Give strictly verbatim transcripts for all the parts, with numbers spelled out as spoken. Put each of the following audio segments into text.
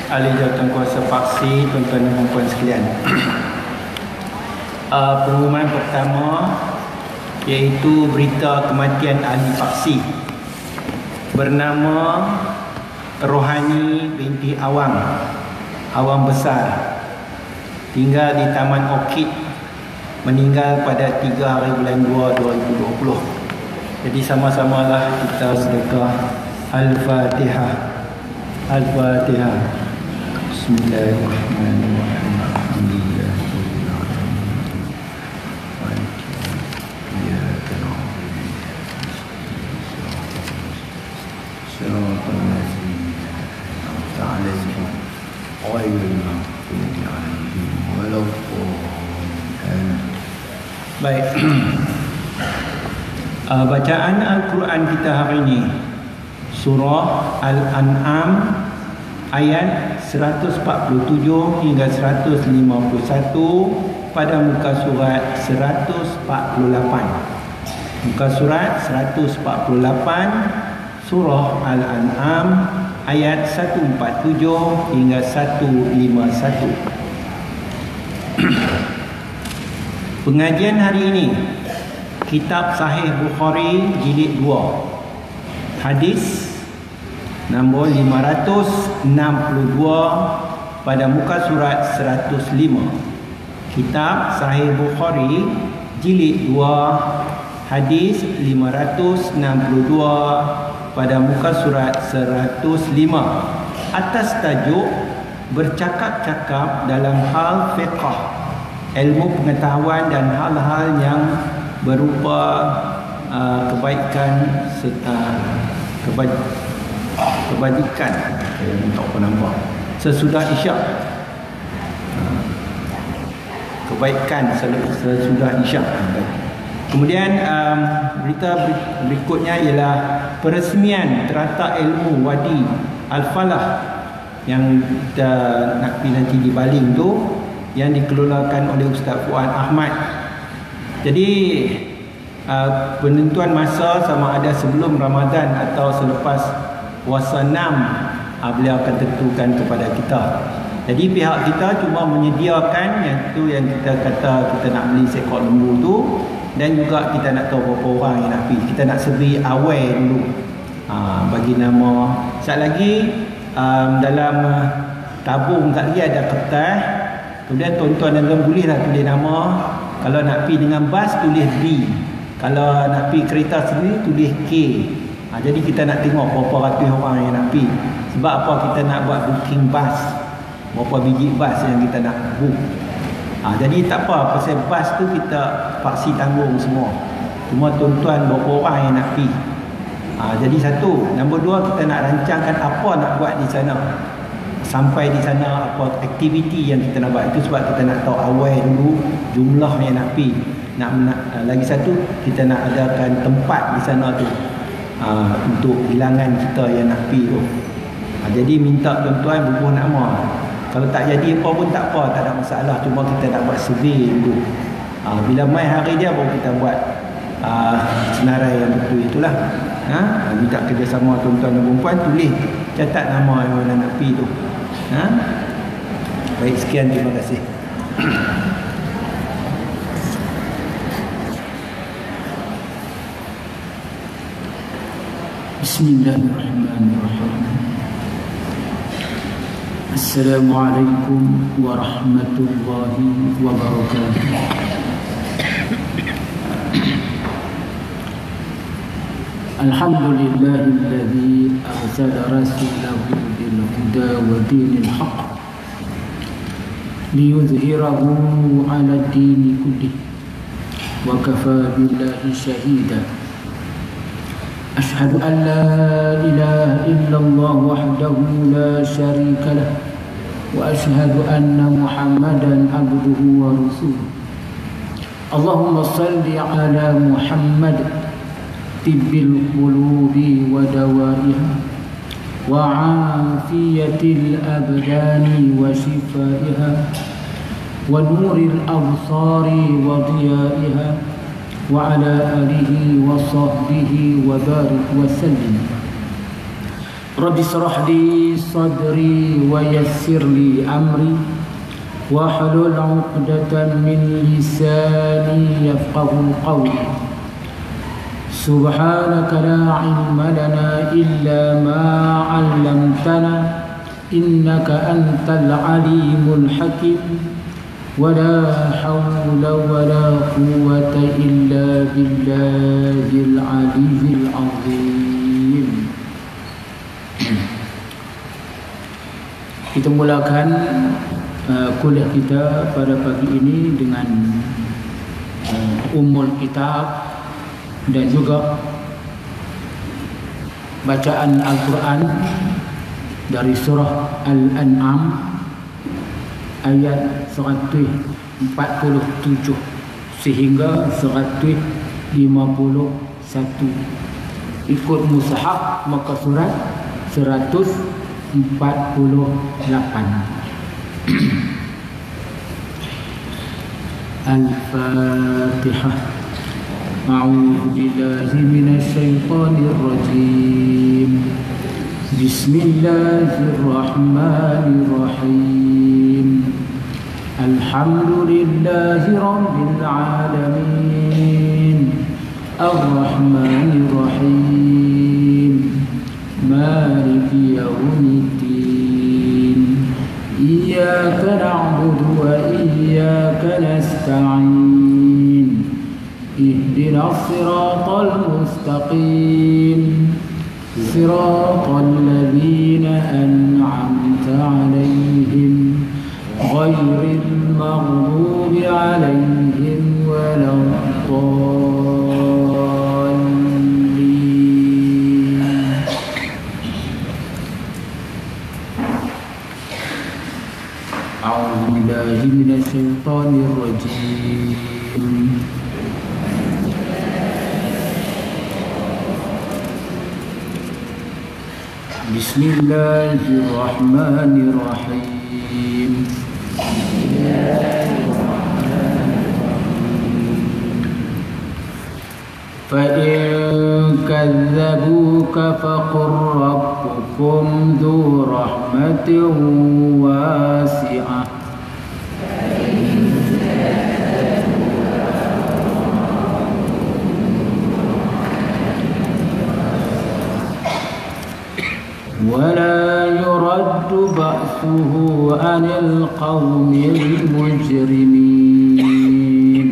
ahli jawatankuasa paksi, tuan-tuan dan puan sekalian. uh, Pengumuman pertama iaitu berita kematian ahli paksi bernama Rohani binti Awang, Awang Besar, tinggal di Taman Orchid, meninggal pada tiga hari bulan dua dua ribu dua puluh. Jadi sama-samalah kita sedekah Al-Fatihah. Al-Fatihah. Bismillahirrahmanirrahim. Baik. uh, Bacaan Al-Quran kita hari ini Surah Al-An'am ayat seratus empat puluh tujuh hingga seratus lima puluh satu pada muka surat seratus empat puluh lapan. Muka surat seratus empat puluh lapan Surah Al-An'am ayat seratus empat puluh tujuh hingga seratus lima puluh satu. Pengajian hari ini Kitab Sahih Bukhari jilid dua, hadis nombor lima ratus enam puluh dua pada muka surat seratus lima. Kitab Sahih Bukhari jilid dua, hadis lima ratus enam puluh dua pada muka surat seratus lima, atas tajuk bercakap-cakap dalam hal fiqh, ilmu pengetahuan dan hal-hal yang berupa uh, kebaikan serta keba kebajikan untuk penambah sesudah isyak. Uh, kebaikan sesudah isyak. Kemudian um, berita berikutnya ialah peresmian Teratak Ilmu Wadi Al-Falah yang kita nak pergi nanti di Baling tu, yang dikelolakan oleh Ustaz Fuad Ahmad. Jadi uh, penentuan masa sama ada sebelum Ramadan atau selepas puasa enam, uh, beliau akan tentukan kepada kita. Jadi pihak kita cuma menyediakan yang tu yang kita kata kita nak beli seekor lembu tu, dan juga kita nak tahu berapa orang yang nak pergi. Kita nak sebi awal dulu, uh, bagi nama. Sekali lagi um, dalam uh, tabung kat dia ada kertas. Kemudian tuan-tuan dan tuan bolehlah tulis nama. Kalau nak pergi dengan bas tulis B. Kalau nak pergi kereta sendiri tulis K. Ha, jadi kita nak tengok berapa ratus orang yang nak pergi. Sebab apa kita nak buat booking bas, berapa biji bas yang kita nak book. Ha, jadi tak apa, pasal bas tu kita paksi tanggung semua. Cuma tuan-tuan berapa orang yang nak pergi. Ha, jadi satu. Nombor dua, kita nak rancangkan apa nak buat di sana. Sampai di sana apa aktiviti yang kita nak buat. Itu sebab kita nak tahu awal dulu jumlah yang nak pergi. Nak, nak lagi satu, kita nak adakan tempat di sana tu, uh, untuk bilangan kita yang nak pergi tu. Uh, jadi minta tuan-tuan bubuh nama. Kalau tak jadi apa pun tak apa, tak ada masalah. Cuma kita nak buat survey dulu. Uh, bila mai hari dia baru kita buat uh, senarai yang betul itulah. Ha? Minta kerjasama tuan-tuan dan perempuan, tulis catat nama yang nak pergi tu. Ha? Baik, sekian, terima kasih. Bismillahirrahmanirrahim. Assalamualaikum warahmatullahi wabarakatuh. Alhamdulillahilladzi arsala rasulahu bil huda wa dinil haqq liyuzhirahu 'ala ad-dini kullih wa kafaa billahi shahida. Ashhadu an la ilaha illallah wahdahu la sharika lah wa ashhadu anna Muhammadan abduhu wa rasuluh. Allahumma salli 'ala Muhammad tibbil qulubi wa dawaiha wa afiyatil abdani wa shifaiha wa nuril absari wa diyaiha wa ala alihi wa sahbihi wa barik wa sallim. Rabbi shrah li sadri wa yassir li amri wahlul 'uqdatam min lisani yafqahu qawli. Subhanaka la ilma lana illa ma 'allamtana innaka antal alimul hakim. Wala hawla wala quwwata illa billahil aliyyil azim. Kita mulakan uh, kuliah kita pada pagi ini dengan uh, Ummul Kitab dan juga bacaan Al-Quran dari surah Al-An'am ayat seratus empat puluh tujuh sehingga seratus lima puluh satu. Ikut mushaf maka surat seratus empat puluh lapan. Al-Fatihah. A'udzu billahi minasy syaithanir rajim. Bismillahirrahmanirrahim. Alhamdulillahi rabbil alamin. Ar-Rahmanir Rahim. Maliki yaumiddin. Iyyaka na'budu wa iyyaka nasta'in. Ihdinas siratal mustaqim. Siratal ladzina an'amta 'alaihim ghairil maghdubi 'alaihim waladdallin. A'udzu billahi minasy syaithanir rajim. Bismillahirrahmanirrahim. فَإِن كَذَّبُوكَ فَقُلْ رَبُّكُمْ ذُو رَحْمَةٍ وَاسِعَةٍ ولا يرد بأسه عن القوم المجرمين.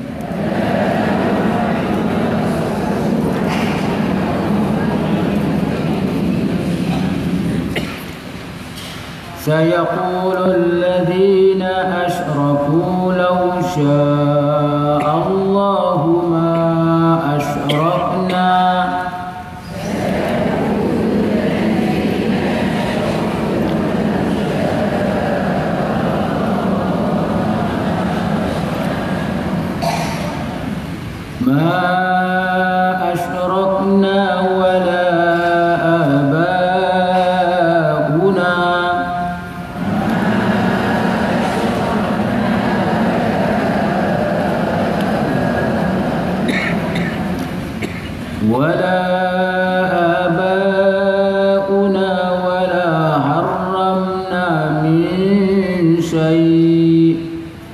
سيقول الذين أشركوا لو شاء الله ما أشركنا ما أشركنا ولا آباؤنا ولا آباؤنا ولا حرمنا من شيء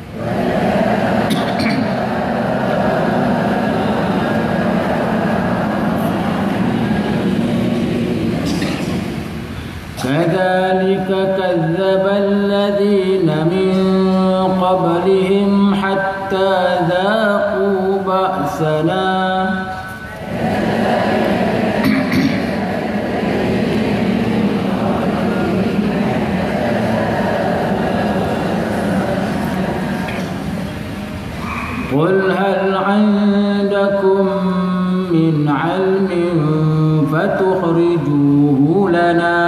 كذلك كذب الذين من قبلهم حتى ذاقوا بأسنا قل هل عندكم من علم فتخرجوه لنا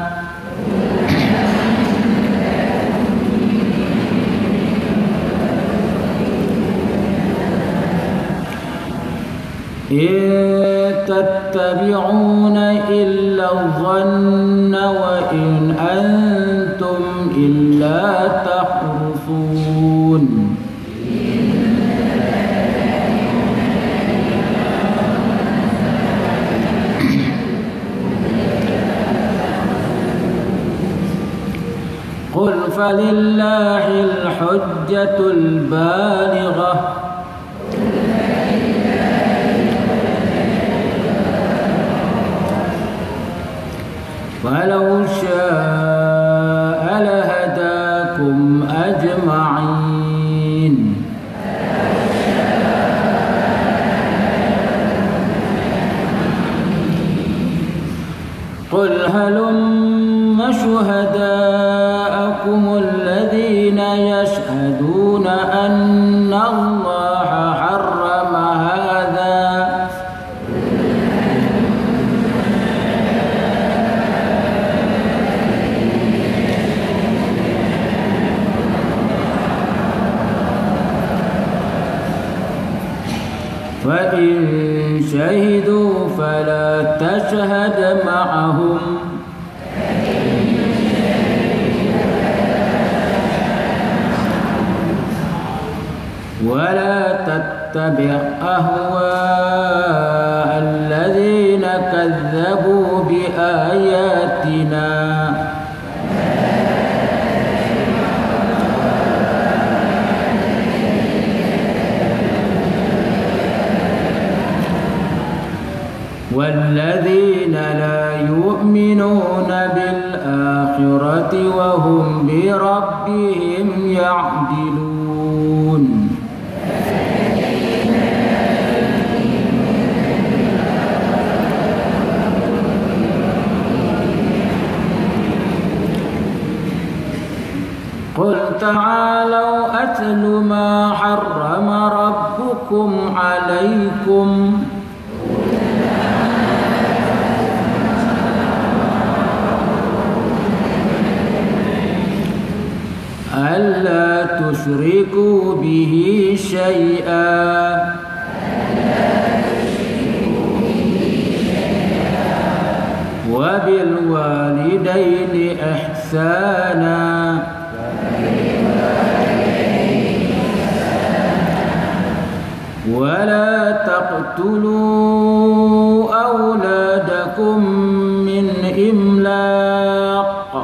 إن تتبعون إلا الظن وإن أنتم إلا تخرصون. قل فلله الحجة البالغة ولو شاء لهداكم أجمعين قل هلم شهداءكم الذين يشهدون أن الله حرم هذا فإن شهدوا فلا تشهد معهم ولا تتبع أهواء الذين كذبوا بآياتنا والذين لا يؤمنون بالآخرة وهم بربهم يعدلون قل تعالوا أتل ما حرم ربكم عليكم ألا تشركوا به شيئا وبالوالدين إحسانا ولا تقتلوا أولادكم من إملاق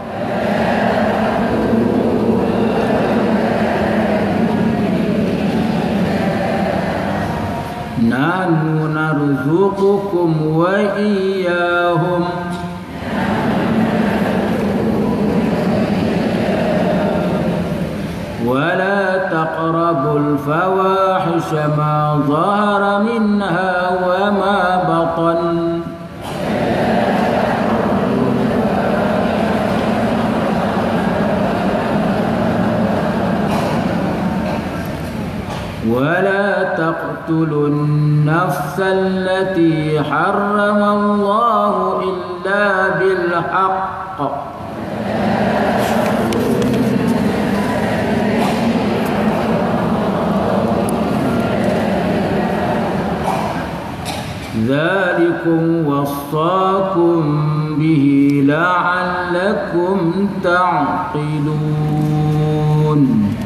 نحن نرزقكم وإياهم ولا تقربوا الفواحش ما ظهر منها وما بطن ولا تقتلوا النفس التي حرم الله إلا بالحق ذلكم وصاكم به لعلكم تعقلون.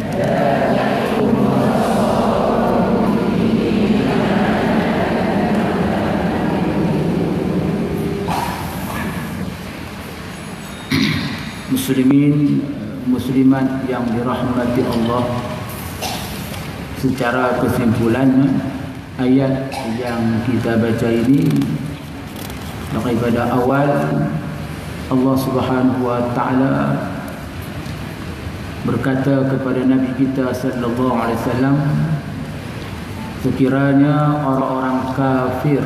Muslimin muslimat yang dirahmati Allah, secara kesimpulan ayat yang kita baca ini daripada awal Allah Subhanahu wa taala berkata kepada Nabi kita sallallahu alaihi wasallam, sekiranya orang-orang kafir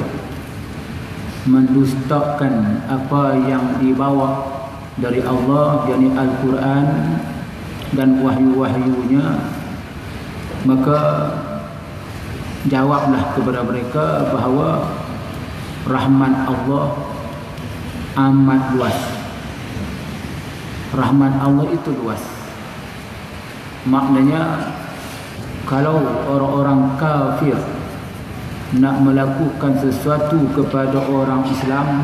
mendustakan apa yang dibawa dari Allah, yakni Al-Quran dan wahyu-wahyunya, maka jawablah kepada mereka bahawa rahmat Allah amat luas. Rahmat Allah itu luas. Maknanya kalau orang-orang kafir nak melakukan sesuatu kepada orang Islam,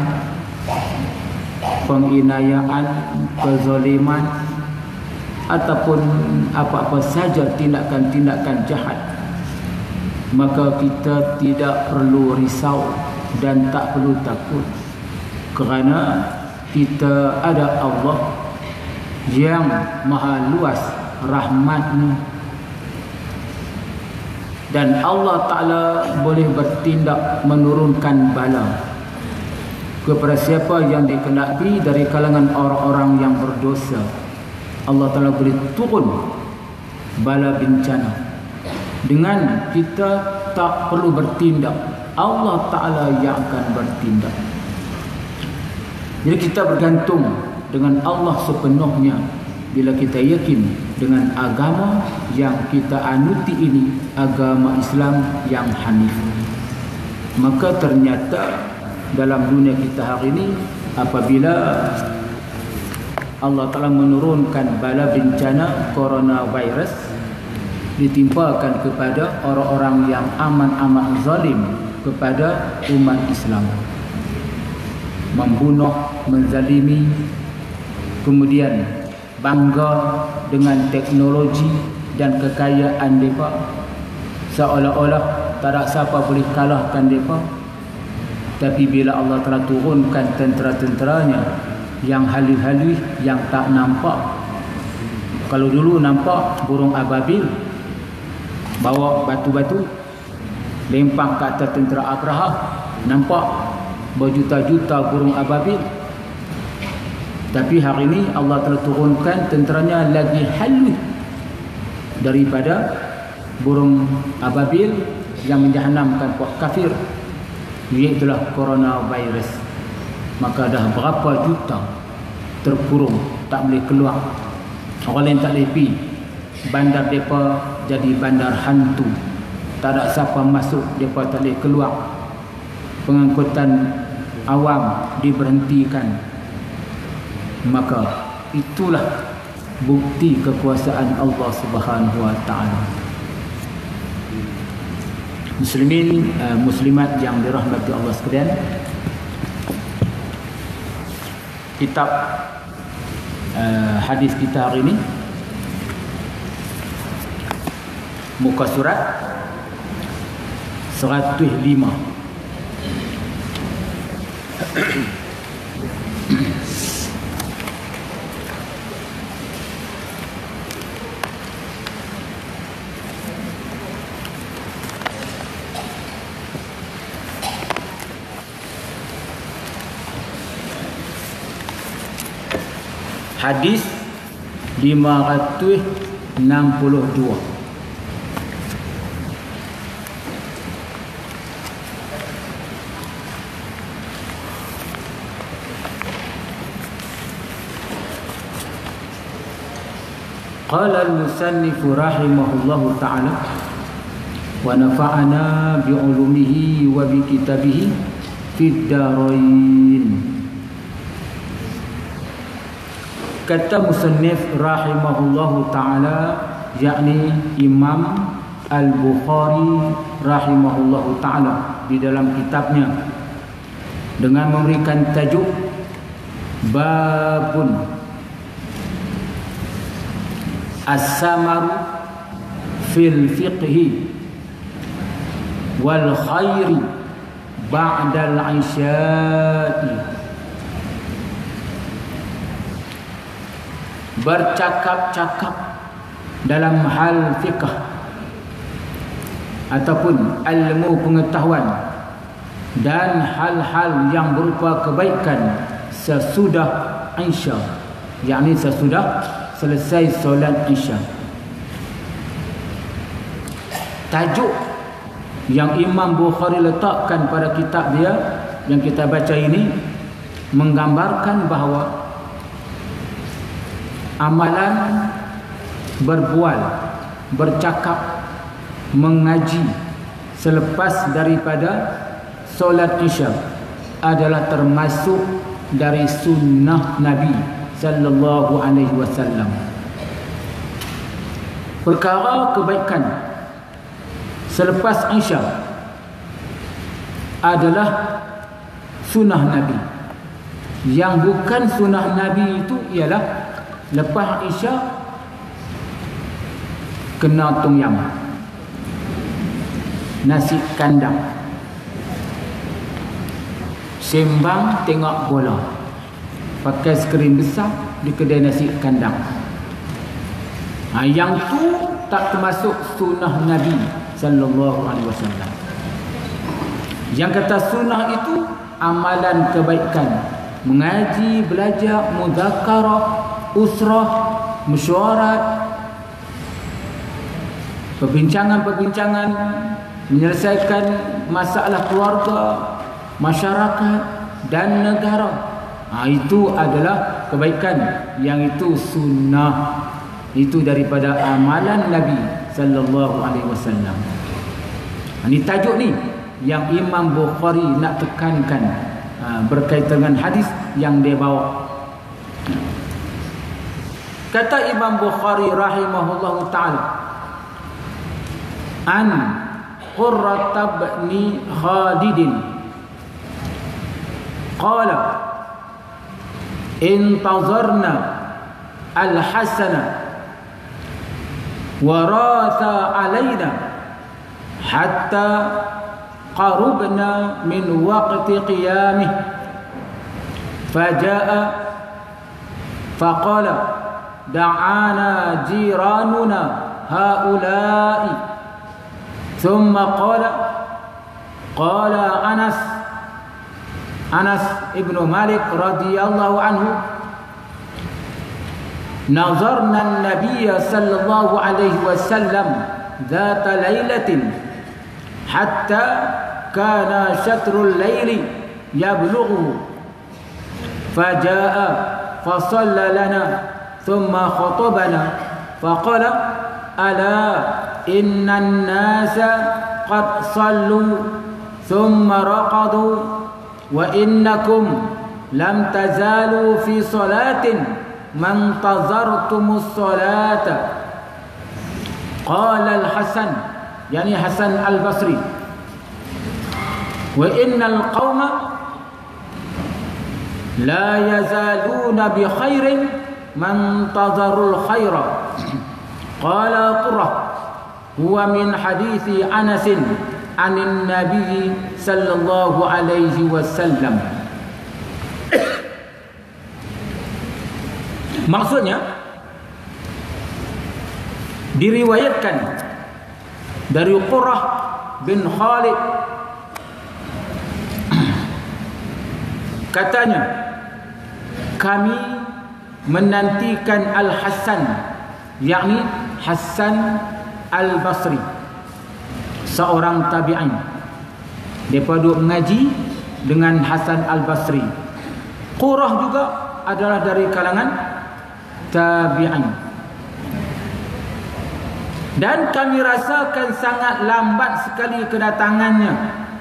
penginayaan, kezaliman ataupun apa-apa saja tindakan-tindakan jahat, maka kita tidak perlu risau dan tak perlu takut, kerana kita ada Allah yang maha luas rahmatnya, dan Allah Ta'ala boleh bertindak menurunkan bala kepada siapa yang dikehendaki dari kalangan orang-orang yang berdosa. Allah Ta'ala boleh turun bala bencana dengan kita tak perlu bertindak. Allah Ta'ala yang akan bertindak. Jadi kita bergantung dengan Allah sepenuhnya bila kita yakin dengan agama yang kita anuti ini, agama Islam yang hanif. Maka ternyata dalam dunia kita hari ini, apabila Allah Ta'ala menurunkan bala bencana coronavirus ditimpakan kepada orang-orang yang aman-aman zalim kepada umat Islam, membunuh, menzalimi, kemudian bangga dengan teknologi dan kekayaan mereka, seolah-olah tak ada siapa boleh kalahkan mereka. Tapi bila Allah telah turunkan tentera-tenteranya yang halus-halus, yang tak nampak. Kalau dulu nampak burung ababil bawa batu-batu lempang ke atas tentera Abraha, nampak berjuta-juta burung ababil. Tapi hari ini Allah telah turunkan tenteranya lagi halus daripada burung ababil yang menjahanamkan kuat kafir, iaitulah coronavirus. Maka dah berapa juta terkurung, tak boleh keluar. Orang lain tak boleh pergi. Bandar mereka jadi bandar hantu, tak ada siapa masuk, mereka tak boleh keluar. Pengangkutan awam diberhentikan. Maka itulah bukti kekuasaan Allah Subhanahu wa taala. Muslimin, uh, muslimat yang dirahmati Allah sekalian, kitab uh, hadis kita hari ini muka surat seratus lima. Hadis lima ratus enam puluh dua. Qala al-musannif rahimahullahu ta'ala wa nafa'ana bi'ulumihi wa bi kitabihi fid darain. Kata musannif rahimahullahu ta'ala, yakni Imam Al-Bukhari rahimahullahu ta'ala di dalam kitabnya, dengan memberikan tajuk babun as-samar fil fiqhi wal khairi ba'dal isya'i. Bercakap-cakap dalam hal fiqh ataupun ilmu pengetahuan dan hal-hal yang berupa kebaikan sesudah Isya, yakni sesudah selesai solat Isya. Tajuk yang Imam Bukhari letakkan pada kitab dia yang kita baca ini menggambarkan bahawa amalan berbual, bercakap, mengaji selepas daripada solat Isya adalah termasuk dari sunnah Nabi sallallahu alaihi wasallam. Perkara kebaikan selepas Isya adalah sunnah Nabi. Yang bukan sunnah Nabi itu ialah lepas Isya kena tom yam, nasi kandang, sembang tengok bola, pakai skrin besar, di kedai nasi kandang. Ha, yang tu tak termasuk sunnah Nabi sallallahu alaihi wasallam. Yang kata sunnah itu amalan kebaikan, mengaji, belajar, muzakarah, usrah, mesyuarat, perbincangan-perbincangan, menyelesaikan masalah keluarga, masyarakat dan negara. Ha, itu adalah kebaikan, yang itu sunnah. Itu daripada amalan Nabi sallallahu alaihi wasallam. Ini tajuk ni yang Imam Bukhari nak tekankan ha, berkaitan dengan hadis yang dia bawa. Kata Imam Bukhari rahimahullahu taala, an Qurrat bin Khalid qala intazarna al-Hasan waratha alaina hatta qarubna min waqti qiyamih faja'a faqala da'ana jiranuna haula'i thumma qala qala Anas Anas ibn Malik radhiyallahu anhu nazarna an-nabiy sallallahu alaihi wasallam dhata lailatin hatta kana shatrul laili yablughu faja'a fasalla lana thumma khatabana faqala ala inna an-nasa qad sallu thumma raqadu wa innakum lam tazalu fi salatin man tazartumus salata. Qala al-Hasan, yani Hasan al-Basri, wa innal qauma la yazaluna bi khairin man tazarul khaira. Qala Qurrah, huwa min hadithi Anas anin Nabi sallallahu alaihi wasallam. Maksudnya diriwayatkan dari Qurrah bin Khalid, katanya kami menantikan Al-Hasan, yakni Hasan Al-Basri, seorang tabi'in. Depa duk mengaji dengan Hasan Al-Basri. Qurrah juga adalah dari kalangan tabi'in. Dan kami rasakan sangat lambat sekali kedatangannya,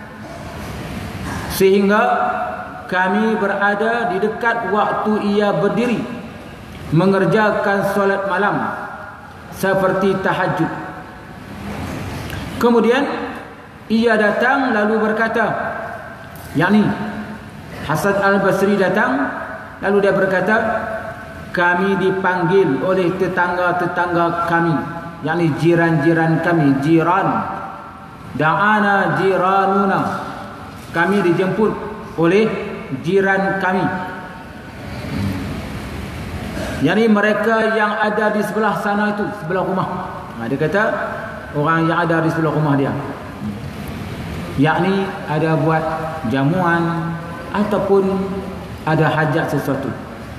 sehingga kami berada di dekat waktu ia berdiri mengerjakan solat malam seperti tahajud. Kemudian ia datang lalu berkata, yakni Hasan Al-Basri datang lalu dia berkata, kami dipanggil oleh tetangga-tetangga kami, yakni jiran-jiran kami, jiran. Da'ana jiranuna, kami dijemput oleh jiran kami, yakni mereka yang ada di sebelah sana itu, sebelah rumah. Nah, dia kata orang yang ada di sebelah rumah dia, yakni ada buat jamuan ataupun ada hajat sesuatu.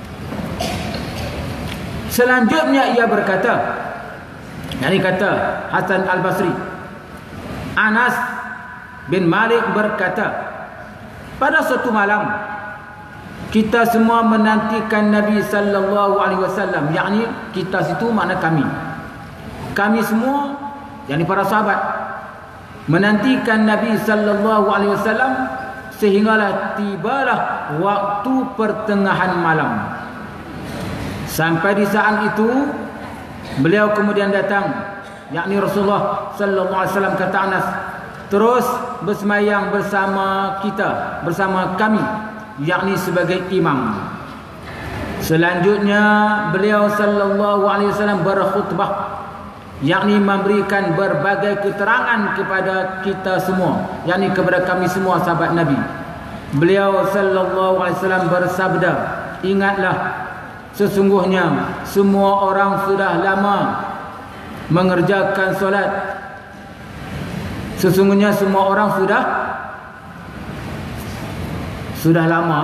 Selanjutnya ia berkata, yakni kata Hasan Al-Basri, Anas bin Malik berkata, pada suatu malam kita semua menantikan Nabi sallallahu alaihi wasallam, yakni kita situ makna kami. Kami semua, yakni para sahabat, menantikan Nabi sallallahu alaihi wasallam sehinggalah tibalah waktu pertengahan malam. Sampai di saat itu beliau kemudian datang, yakni Rasulullah sallallahu alaihi wasallam, kata Anas, terus bersemayang bersama kita, bersama kami, yakni sebagai imam. Selanjutnya beliau sallallahu alaihi wasallam berkhutbah, yakni memberikan berbagai keterangan kepada kita semua, yakni kepada kami semua sahabat Nabi. Beliau sallallahu alaihi wasallam bersabda, ingatlah sesungguhnya semua orang sudah lama mengerjakan solat. Sesungguhnya semua orang sudah sudah lama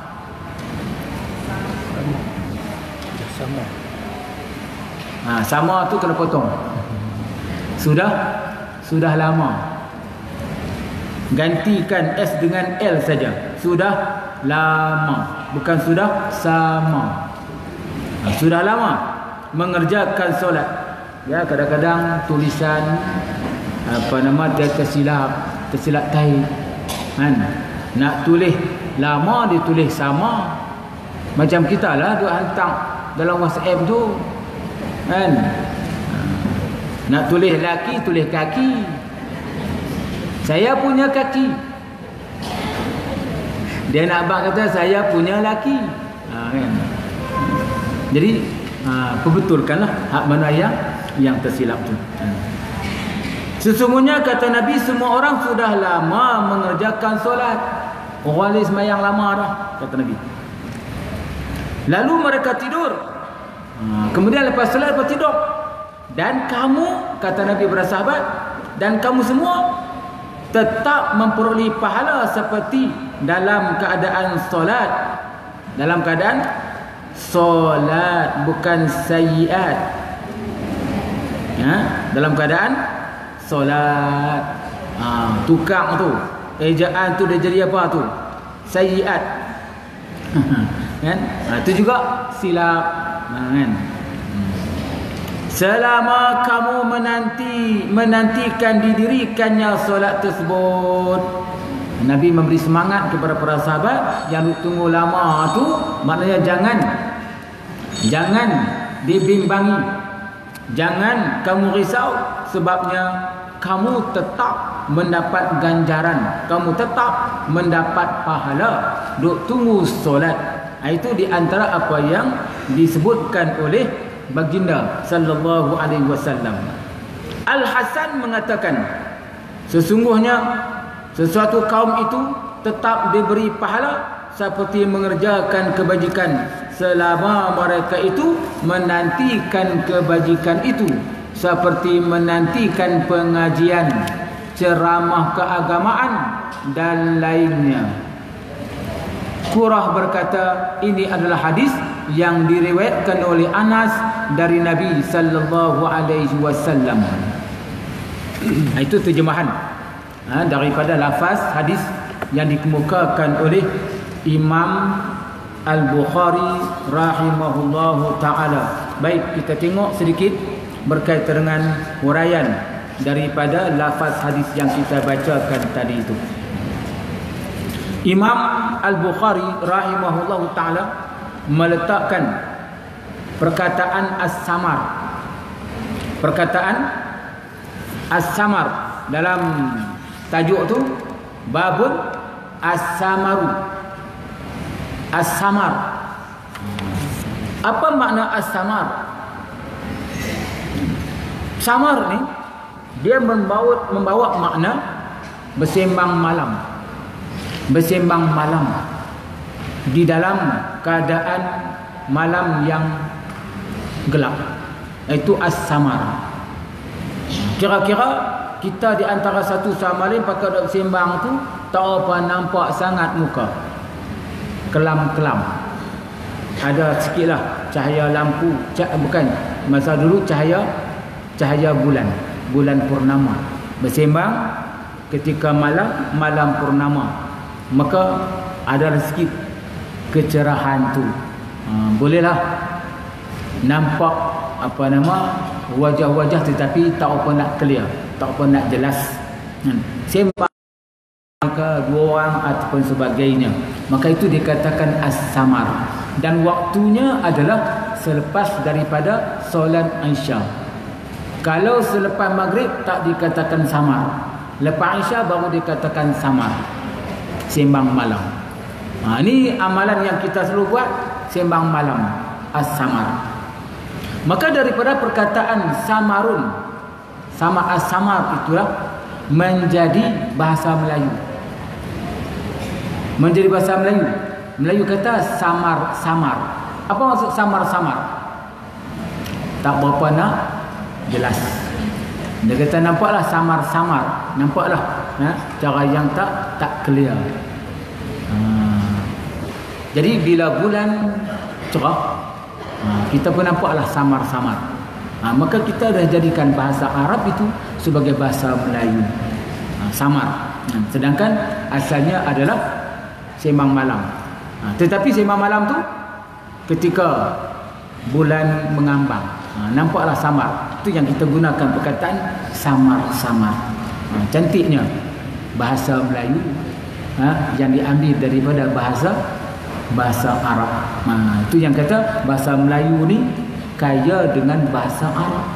sama. ha, sama tu kena potong. Sudah sudah lama. Gantikan S dengan L saja. Sudah lama, bukan sudah sama. ha, Sudah lama mengerjakan solat. Ya, kadang-kadang tulisan apa nama dia tersilap, tersilap taib kan. Nak tulis lama dia tulis sama. Macam kita lah duk hantar dalam WhatsApp tu kan. Nak tulis laki tulis kaki. Saya punya kaki. Dia nak abang kata saya punya laki. Ha, kan? Jadi ha, perbetulkanlah hak mana yang yang tersilap tu. Sesungguhnya kata Nabi, semua orang sudah lama mengerjakan solat. Orang ni semayang lama dah, kata Nabi. Lalu mereka tidur. Ha, kemudian lepas solat lepas tidur. Dan kamu, kata Nabi kepada sahabat, dan kamu semua tetap memperoleh pahala seperti dalam keadaan solat. Dalam keadaan solat, bukan sayyiat. Ya, dalam keadaan solat. Ha, tukang tu, ejaan tu dia jadi apa tu? Sayyiat. Kan? Ha, itu juga silap. Ha, kan? Selama kamu menanti menantikan didirikannya solat tersebut. Nabi memberi semangat kepada para sahabat yang tunggu lama tu, maknanya jangan jangan dibimbangi, jangan kamu risau, sebabnya kamu tetap mendapat ganjaran, kamu tetap mendapat pahala duk tunggu solat. Itu di antara apa yang disebutkan oleh baginda sallallahu alaihi wasallam. Al-Hasan mengatakan, sesungguhnya sesuatu kaum itu tetap diberi pahala seperti mengerjakan kebajikan selama mereka itu menantikan kebajikan itu, seperti menantikan pengajian, ceramah keagamaan dan lainnya. Qurrah berkata, ini adalah hadis yang diriwayatkan oleh Anas dari Nabi sallallahu alaihi wasallam. Itu terjemahan ha, daripada lafaz hadis yang dikemukakan oleh Imam Al-Bukhari rahimahullahu taala. Baik, kita tengok sedikit berkaitan dengan huraian daripada lafaz hadis yang kita bacakan tadi itu. Imam Al-Bukhari rahimahullahu taala meletakkan perkataan as-samar, perkataan as-samar dalam tajuk tu, babun as-samaru. As-samar, apa makna as-samar? Samar ni dia membawa membawa makna bersembang malam, bersembang malam di dalam keadaan malam yang gelap. Itu as-samar. Kira-kira kita di antara satu sama lain pakai duk sembang tu tak apa nampak sangat muka, kelam-kelam. Ada sikitlah cahaya lampu, cah, bukan masa dulu cahaya cahaya bulan, bulan purnama bersembang ketika malam malam purnama, maka ada sikit kecerahan tu. Ha, bolehlah nampak apa nama wajah-wajah, tetapi tak apa nak clear, tak apa nak jelas. Hmm. Sembang ke dua orang ataupun sebagainya, maka itu dikatakan as-samar. Dan waktunya adalah selepas daripada solat Isya. Kalau selepas maghrib tak dikatakan samar, lepas Isya baru dikatakan samar, sembang malam. Ha, ini amalan yang kita selalu buat, sembang malam, as-samar. Maka daripada perkataan samarun sama as-samar itulah menjadi bahasa Melayu. Menjadi bahasa Melayu. Melayu kata samar-samar. Apa maksud samar-samar? Tak berapa nak jelas. Dia kata nampaklah samar-samar, nampaklah ha? cara yang tak tak clear. Ha. Jadi bila bulan cerah, ha, kita pun nampaklah samar-samar. Ha, maka kita dah jadikan bahasa Arab itu sebagai bahasa Melayu. Ha, samar. Ha, sedangkan asalnya adalah sembang malam. Ha, tetapi sembang malam tu ketika bulan mengambang, ha, nampaklah samar. Itu yang kita gunakan perkataan samar-samar. Ha, cantiknya bahasa Melayu, ha, yang diambil daripada bahasa bahasa Arab. Ha, itu yang kata bahasa Melayu ni kaya dengan bahasa Arab.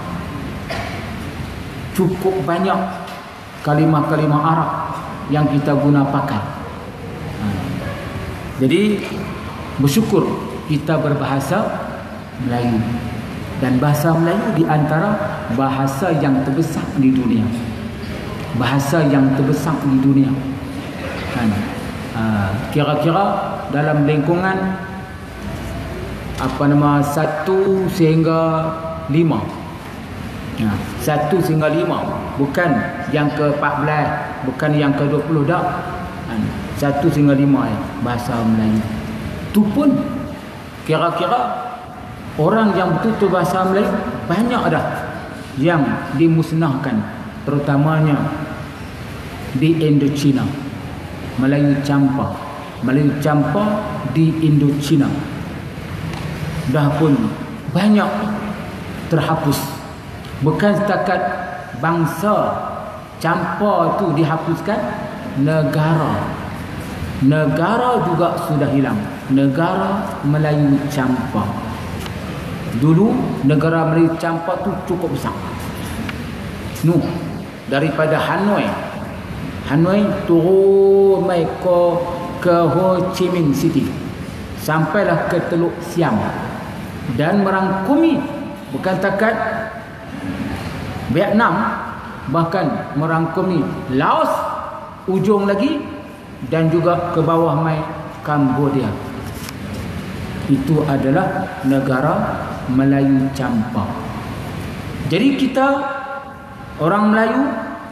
Cukup banyak kalimah-kalimah Arab yang kita guna pakai. Ha. Jadi bersyukur kita berbahasa Melayu. Dan bahasa Melayu di antara bahasa yang terbesar di dunia. Bahasa yang terbesar di dunia. Kan? Ha. Kira-kira dalam lingkungan apa nama satu sehingga lima. Ya, satu sehingga lima, bukan yang ke empat belas, bukan yang ke dua puluh dah. Satu sehingga lima ya, bahasa Melayu. Tu pun kira-kira orang yang betul-betul bahasa Melayu banyak dah yang dimusnahkan, terutamanya di Indochina. Melayu Campa, Melayu Campa di Indochina dah pun banyak terhapus. Bukan setakat bangsa Campa tu dihapuskan, negara negara juga sudah hilang. Negara Melayu Campa. Dulu negara Melayu Campa tu cukup besar. Nuh, daripada Hanoi Hanoi turun mai ke ke Ho Chi Minh City, sampailah ke Teluk Siam dan merangkumi bukan takat Vietnam, bahkan merangkumi Laos ujung lagi dan juga ke bawah mai Cambodia. Itu adalah negara Melayu Campa. Jadi kita orang Melayu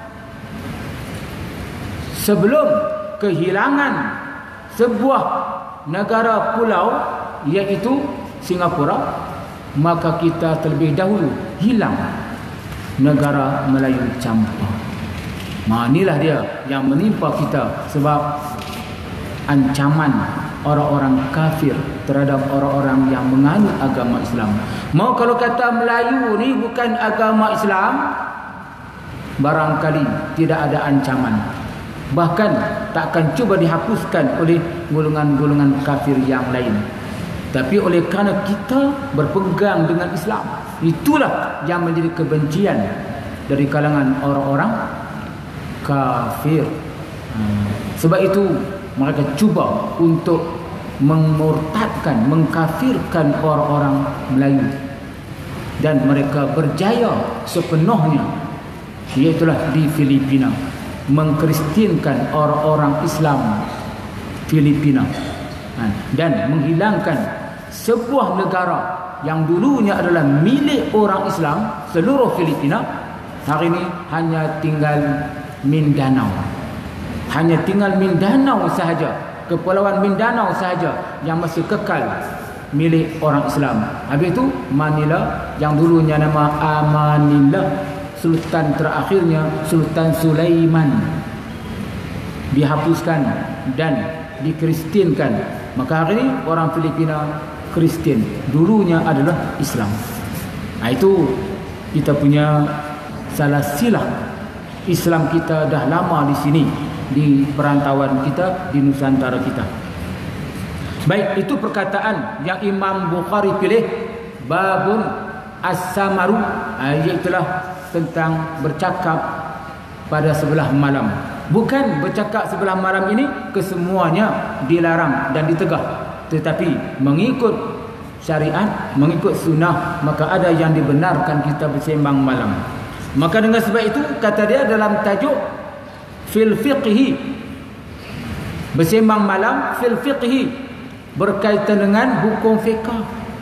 sebelum kehilangan sebuah negara pulau iaitu Singapura, maka kita terlebih dahulu hilang negara Melayu Campa. Nah, inilah dia yang menimpa kita sebab ancaman orang-orang kafir terhadap orang-orang yang menganut agama Islam. Mau kalau kata Melayu ni bukan agama Islam, barangkali tidak ada ancaman. Bahkan takkan cuba dihapuskan oleh golongan-golongan kafir yang lain. Tapi oleh kerana kita berpegang dengan Islam, itulah yang menjadi kebencian dari kalangan orang-orang kafir. Hmm. Sebab itu mereka cuba untuk memurtadkan, mengkafirkan orang-orang Melayu. Dan mereka berjaya sepenuhnya, iaitulah di Filipina, mengkristiankan orang-orang Islam Filipina dan menghilangkan sebuah negara yang dulunya adalah milik orang Islam seluruh Filipina. Hari ini hanya tinggal Mindanao, hanya tinggal Mindanao sahaja, kepulauan Mindanao sahaja yang masih kekal milik orang Islam. Habis itu Manila yang dulunya nama Amanillah, sultan terakhirnya Sultan Sulaiman, dihapuskan dan dikristiankan. Maka hari ini orang Filipina Kristian, dulunya adalah Islam. Nah, itu kita punya salah silah. Islam kita dah lama di sini, di perantauan kita, di Nusantara kita. Baik, itu perkataan yang Imam Bukhari pilih, babun as-samaru, iaitulah tentang bercakap pada sebelah malam. Bukan bercakap sebelah malam ini kesemuanya dilarang dan ditegah, tetapi mengikut syariat, mengikut sunnah, maka ada yang dibenarkan kita bersembang malam. Maka dengan sebab itu kata dia dalam tajuk fil fiqhi, bersembang malam fil fiqhi, berkaitan dengan hukum fiqh.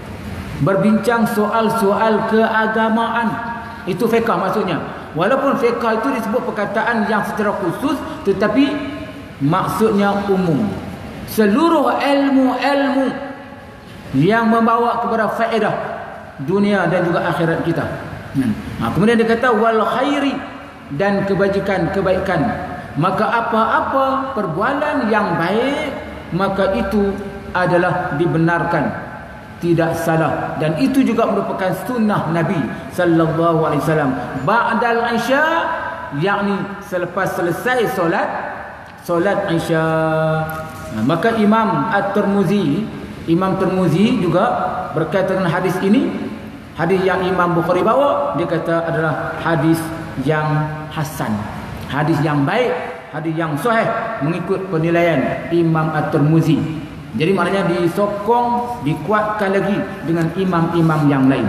berbincang soal-soal keagamaan. Itu fiqh maksudnya. Walaupun fiqh itu disebut perkataan yang secara khusus, tetapi maksudnya umum. Seluruh ilmu-ilmu yang membawa kepada faedah dunia dan juga akhirat kita. Ha, kemudian dia kata wal khairi, dan kebajikan-kebaikan. Maka apa-apa perbualan yang baik, maka itu adalah dibenarkan, tidak salah, dan itu juga merupakan sunnah Nabi sallallahu alaihi wasallam. Ba'dal isya, yakni selepas selesai solat solat isya. Nah, maka Imam At-Tirmizi Imam Tirmizi juga berkaitan dengan hadis ini, hadis yang Imam Bukhari bawa, dia kata adalah hadis yang hasan, hadis yang baik, hadis yang sahih mengikut penilaian Imam At-Tirmizi. Jadi maknanya disokong, dikuatkan lagi dengan imam-imam yang lain.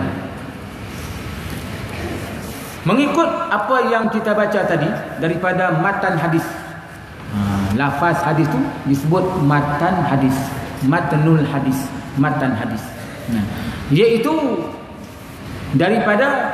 Mengikut apa yang kita baca tadi daripada matan hadis. Ha, lafaz hadis tu disebut matan hadis, matnul hadis, matan hadis. Nah, iaitu daripada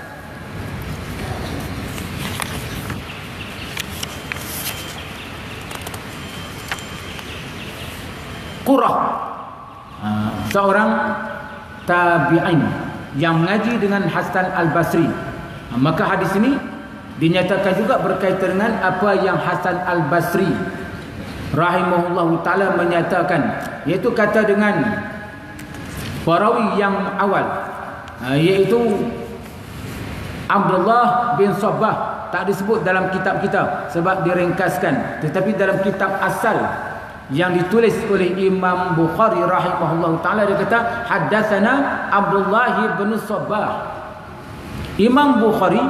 Qurrah, ha, seorang tabi'in yang mengaji dengan Hasan Al-Basri. Ha, maka hadis ini dinyatakan juga berkaitan dengan apa yang Hasan Al-Basri rahimahullahu ta'ala menyatakan, iaitu kata dengan perawi yang awal, ha, iaitu Abdullah bin Sabbah. Tak disebut dalam kitab kita sebab diringkaskan, tetapi dalam kitab asal yang ditulis oleh Imam Bukhari rahimahullah ta'ala, dia kata haddatsana Abdullah bin Sabbah. Imam Bukhari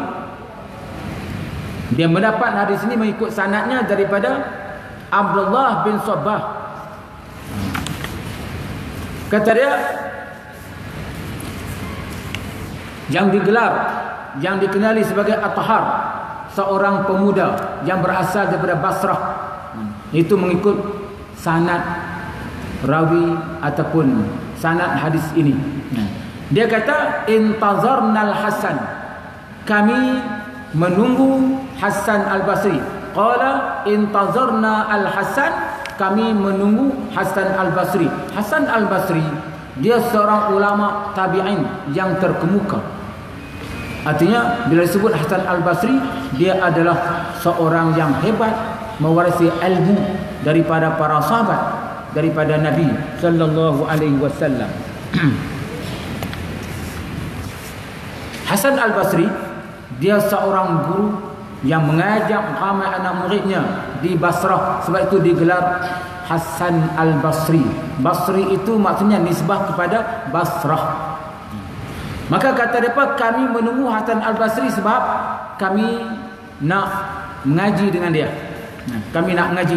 dia mendapat hadis ini mengikut sanadnya daripada Abdullah bin Sabbah. Kata dia, yang digelar, yang dikenali sebagai At-Tahar, seorang pemuda yang berasal daripada Basrah. Itu mengikut sanad rawi ataupun sanad hadis ini. Dia kata intazarnal Hasan, kami menunggu Hasan Al-Basri. Qala intazarna Al-Hasan, kami menunggu Hasan Al-Basri. Hasan Al-Basri dia seorang ulama tabi'in yang terkemuka. Artinya bila disebut Hasan Al-Basri, dia adalah seorang yang hebat, mewarisi ilmu daripada para sahabat, daripada Nabi sallallahu alaihi wasallam. Hasan Al-Basri dia seorang guru yang mengajak ramai anak muridnya di Basrah, sebab itu digelar Hasan Al-Basri. Basri itu maksudnya nisbah kepada Basrah. Maka kata mereka, kami menunggu Hasan Al-Basri sebab kami nak mengaji dengan dia. Kami nak mengaji.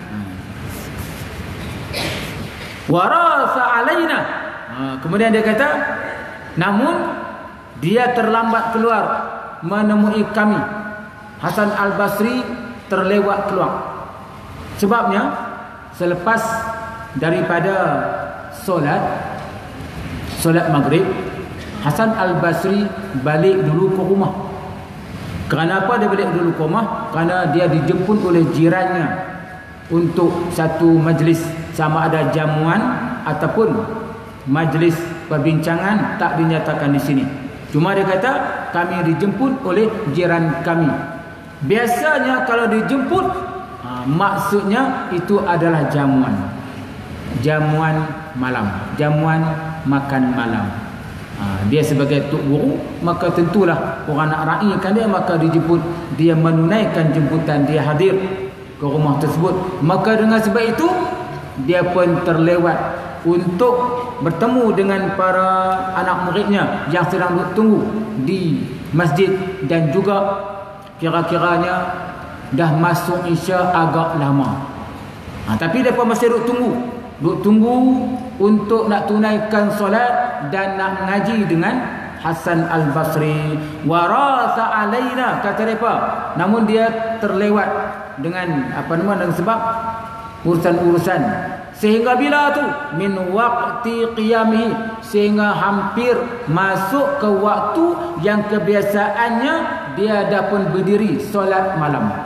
Warasa alaina. Ha, kemudian dia kata, namun dia terlambat keluar menemui kami. Hasan Al-Basri terlewat keluar. Sebabnya selepas daripada solat solat maghrib, Hasan Al-Basri balik dulu ke rumah. Kenapa dia balik dulu ke rumah? Kerana dia dijemput oleh jirannya untuk satu majlis, sama ada jamuan ataupun majlis perbincangan, tak dinyatakan di sini. Cuma dia kata kami dijemput oleh jiran kami. Biasanya kalau dijemput, ha, maksudnya itu adalah jamuan. Jamuan malam, jamuan makan malam. Ha, dia sebagai tok guru, maka tentulah orang nak raikan dia, maka dijemput, dia menunaikan jemputan, dia hadir ke rumah tersebut. Maka dengan sebab itu dia pun terlewat untuk bertemu dengan para anak muridnya yang sedang bertunggu di masjid, dan juga kira-kiranya dah masuk isya agak lama. Ha, tapi mereka masih duduk tunggu, duduk tunggu untuk nak tunaikan solat dan nak mengaji dengan Hasan Al-Basri. Warasa alaina, kata mereka, namun dia terlewat dengan apa nama, dengan sebab urusan-urusan Sehingga bila tu? Min waqti qiyamihi, sehingga hampir masuk ke waktu yang kebiasaannya dia dah pun berdiri solat malam.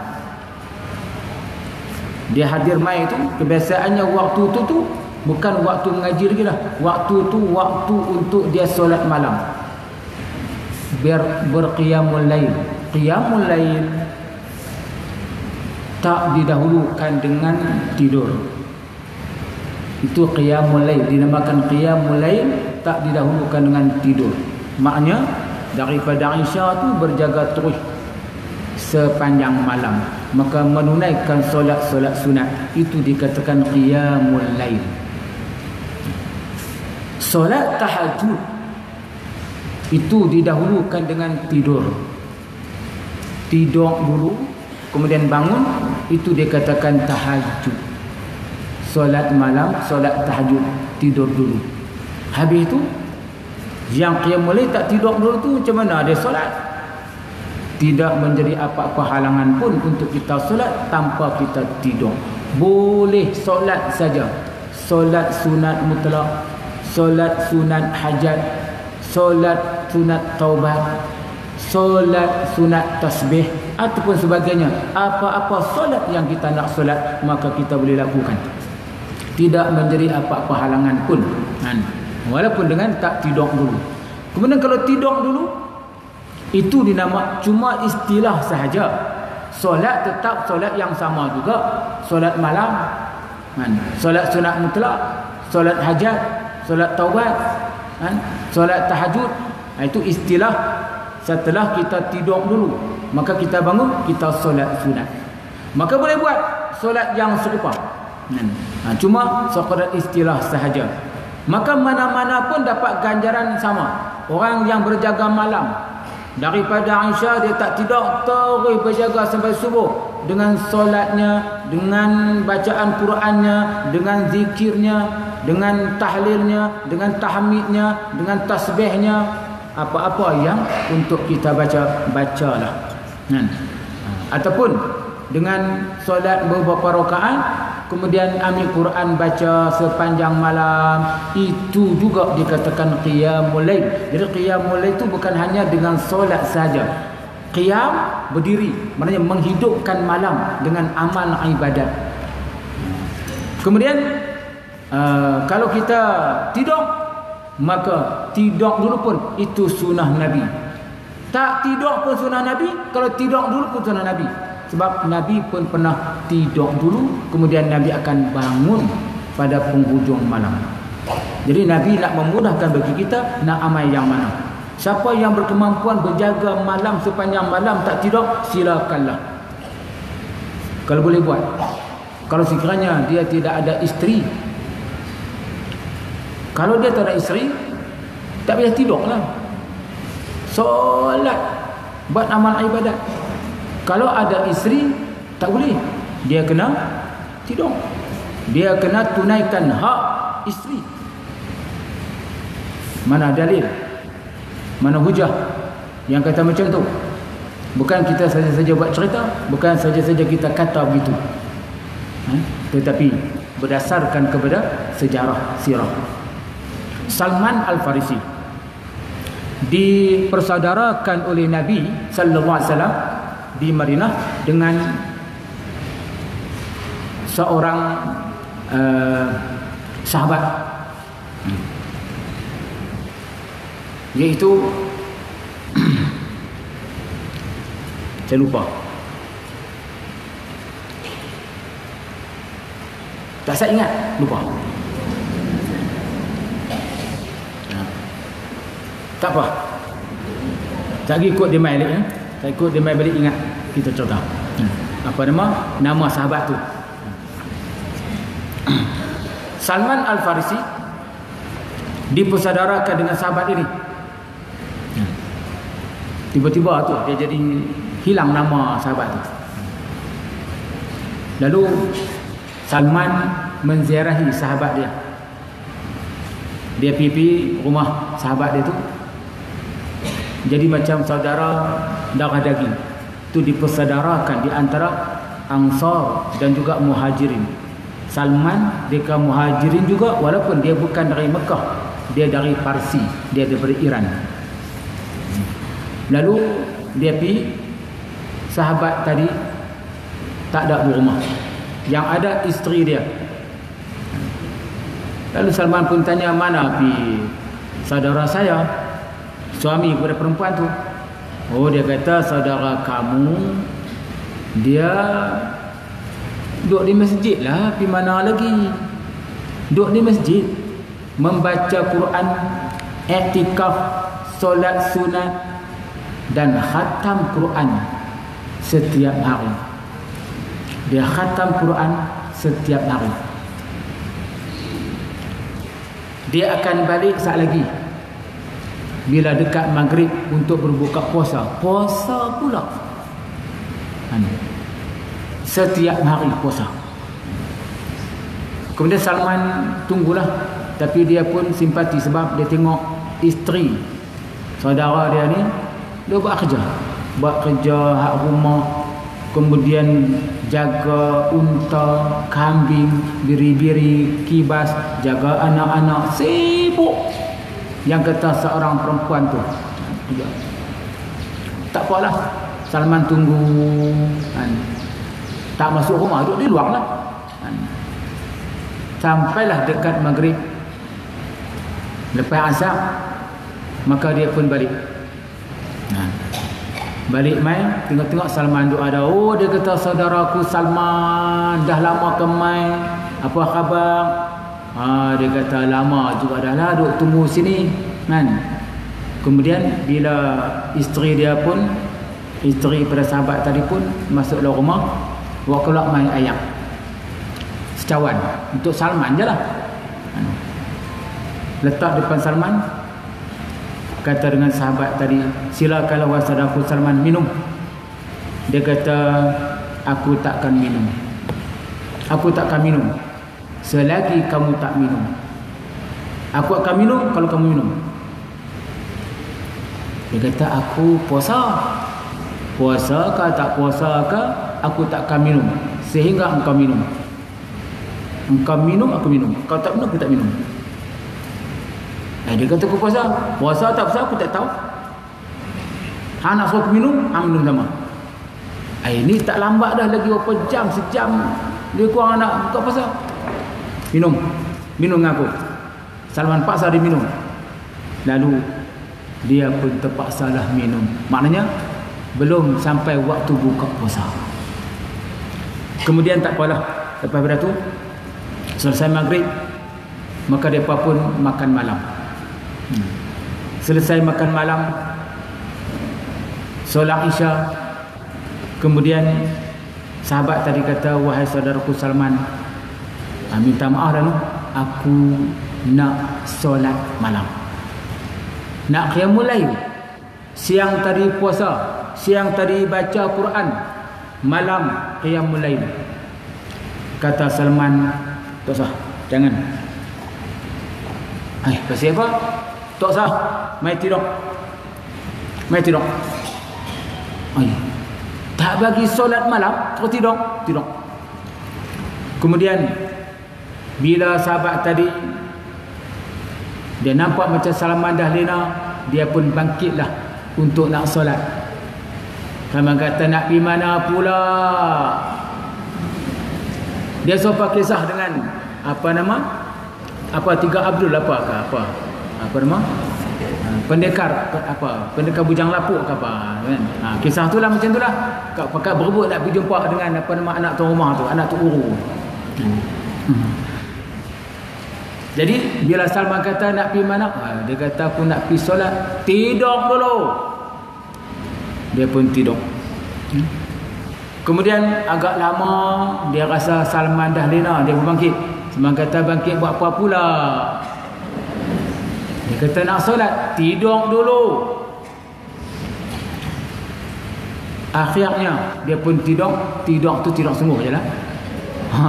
Dia hadir mai tu, kebiasaannya waktu tu tu bukan waktu mengaji lagi dah. Waktu tu waktu untuk dia solat malam. Ber, berqiyamul lail. Qiyamul lail tak didahulukan dengan tidur. Itu qiyamul lail, dinamakan qiyamul lail, tak didahulukan dengan tidur. Maknanya daripada Isya tu berjaga terus sepanjang malam, maka menunaikan solat-solat sunat, itu dikatakan qiyamul lail. Solat tahajud itu didahulukan dengan tidur. Tidur dulu kemudian bangun, itu dikatakan tahajud. Solat malam, solat tahajud, tidur dulu. Habis itu yang qiyamul lail tak tidur dulu tu macam mana dia solat? Tidak menjadi apa-apa halangan pun untuk kita solat tanpa kita tidur. Boleh solat saja. Solat sunat mutlak, solat sunat hajat, solat sunat taubat, solat sunat tasbih ataupun sebagainya. Apa-apa solat yang kita nak solat, maka kita boleh lakukan. Tidak menjadi apa-apa halangan pun. Walaupun dengan tak tidur dulu. Kemudian kalau tidur dulu, itu dinamakan cuma istilah sahaja. Solat tetap solat yang sama juga. Solat malam, solat sunat mutlak, solat hajat, solat taubat, solat tahajud. Itu istilah setelah kita tidur dulu. Maka kita bangun, kita solat sunat. Maka boleh buat solat yang serupa. Ha, cuma sekadar istilah sahaja. Maka mana-mana pun dapat ganjaran sama. Orang yang berjaga malam, daripada Aisyah dia tak tidur, terus berjaga sampai subuh, dengan solatnya, dengan bacaan Qurannya, dengan zikirnya, dengan tahlilnya, dengan tahmidnya, dengan tasbihnya, apa-apa yang untuk kita baca, bacalah. Kan? Ataupun dengan solat beberapa rakaat, kemudian ambil Quran baca sepanjang malam, itu juga dikatakan qiyamul lail. Jadi qiyamul lail itu bukan hanya dengan solat saja. Qiyam, berdiri, maknanya menghidupkan malam dengan amal ibadat. Kemudian uh, kalau kita tidur, maka tidur dulu pun itu sunnah Nabi. Tak tidur pun sunnah Nabi, kalau tidur dulu pun sunnah Nabi. Sebab Nabi pun pernah tidur dulu, kemudian Nabi akan bangun pada penghujung malam. Jadi Nabi nak memudahkan bagi kita nak amal yang mana. Siapa yang berkemampuan berjaga malam sepanjang malam tak tidur, silakanlah. Kalau boleh buat. Kalau sekiranya dia tidak ada isteri, kalau dia tak ada isteri, tak payah tidurlah. Solat, buat amal ibadat. Kalau ada isteri, tak boleh. Dia kena tidur. Dia kena tunaikan hak isteri. Mana dalil? Mana hujah yang kata macam tu? Bukan kita saja-saja buat cerita, bukan saja-saja kita kata begitu. Ha? Tetapi berdasarkan kepada sejarah sirah. Salman Al-Farisi dipersaudarakan oleh Nabi sallallahu alaihi wasallam di Madinah dengan seorang uh, sahabat, iaitu saya lupa, tak saya ingat, lupa. Tak apa, tak lagi ikut dia mai balik, eh? Tak ikut dia mai balik, ingat kita cerita. Apa nama? Nama sahabat tu Salman Al-Farisi dipersaudarakan dengan sahabat ini. Tiba-tiba tu dia jadi hilang nama sahabat tu. Lalu Salman menziarahi sahabat dia. Dia pergi rumah sahabat dia tu, jadi macam saudara darah daging. Itu dipersaudarakan di antara Ansar dan juga Muhajirin. Salman dia kaum muhajirin juga, walaupun dia bukan dari Mekah, dia dari Parsi, dia dari Iran. Lalu dia pergi, sahabat tadi tak ada di rumah, yang ada isteri dia. Lalu Salman pun tanya, mana pergi saudara saya, suami kepada perempuan tu? Oh, dia kata saudara kamu dia duduk di masjid lah, pergi mana lagi? Duduk di masjid, membaca Quran, i'tikaf, solat sunat dan khatam Quran setiap hari. Dia khatam Quran setiap hari. Dia akan balik saat lagi bila dekat maghrib untuk berbuka puasa. Puasa pula. Setiap hari puasa. Kemudian Salman tunggulah, tapi dia pun simpati sebab dia tengok isteri saudara dia ni dia buat kerja, buat kerja hak rumah, kemudian jaga unta, kambing, biri-biri, kibas, jaga anak-anak, sibuk. Yang kata seorang perempuan tu, tak apalah, Salman tunggu, kan, tak masuk rumah, duduk di luar lah, kan. Sampailah dekat maghrib, lepas asar, maka dia pun balik. Nah, balik main, tengok-tengok Salman duk ada. Oh, dia kata saudaraku Salman dah lama ke main, apa khabar? Ha, dia kata lama juga dah lah duk tunggu sini, kan. Kemudian bila isteri dia pun, isteri pada sahabat tadi pun masuk dalam rumah, buat keluar main ayam secawan untuk Salman je lah. Letak depan Salman, kata dengan sahabat tadi, silakanlah wahai saudaraku Salman minum. Dia kata, aku takkan minum, aku takkan minum selagi kamu tak minum. Aku akan minum kalau kamu minum. Dia kata, aku puasa, puasa ke tak puasa ke, aku takkan minum sehingga engkau minum. Engkau minum, aku minum. Kau tak minum, aku tak minum. Eh, dia kata aku puasa, puasa tak puasa aku tak tahu. Ha, nak suruh aku minum, ha, minum sama. Eh, ini tak lambat dah, lagi berapa jam, sejam dia kurang nak buka puasa. Minum, minum dengan aku. Salman paksa dia minum. Lalu dia pun terpaksalah minum. Maknanya belum sampai waktu buka puasa. Kemudian tak apalah, lepas pada tu selesai maghrib, maka mereka pun makan malam. hmm. Selesai makan malam, solat isya. Kemudian sahabat tadi kata, wahai saudaraku Salman, ah, minta maaf dah, aku nak solat malam, nak qiyamul lail. Siang tadi puasa, siang tadi baca Quran, malam qiyamul lail. Kata Salman, tak sah, jangan. Eh, pasal apa? Tak sah, mai tidur, mai tidur. Ay, tak bagi solat malam, terus tidur, tidur. Kemudian bila sahabat tadi dia nampak macam Salman dah lena, dia pun bangkitlah untuk nak solat. Salman kata, nak pergi mana pula? Dia sopa kisah dengan apa nama? Apa tiga Abdul apa ke apa? Apa nama? Pendekar apa? Pendekar bujang lapuk ke apa, kan? Ha, kisah tu lah macam tu lah. Kau pakai berebut nak pergi jumpa dengan apa nama anak tuan rumah tu, anak tu uru. Hmm. Hmm. Jadi bila Salman kata nak pergi mana? Ha, dia kata aku nak pergi solat. Tidur dulu. Dia pun tidur. Hmm. Kemudian agak lama dia rasa Salman dah lena, dia pun bangkit. Salman kata, bangkit buat apa pula? Dia kata nak solat. Tidur dulu. Akhirnya dia pun tidur. Tidur tu tidur sungguh je lah. Ha.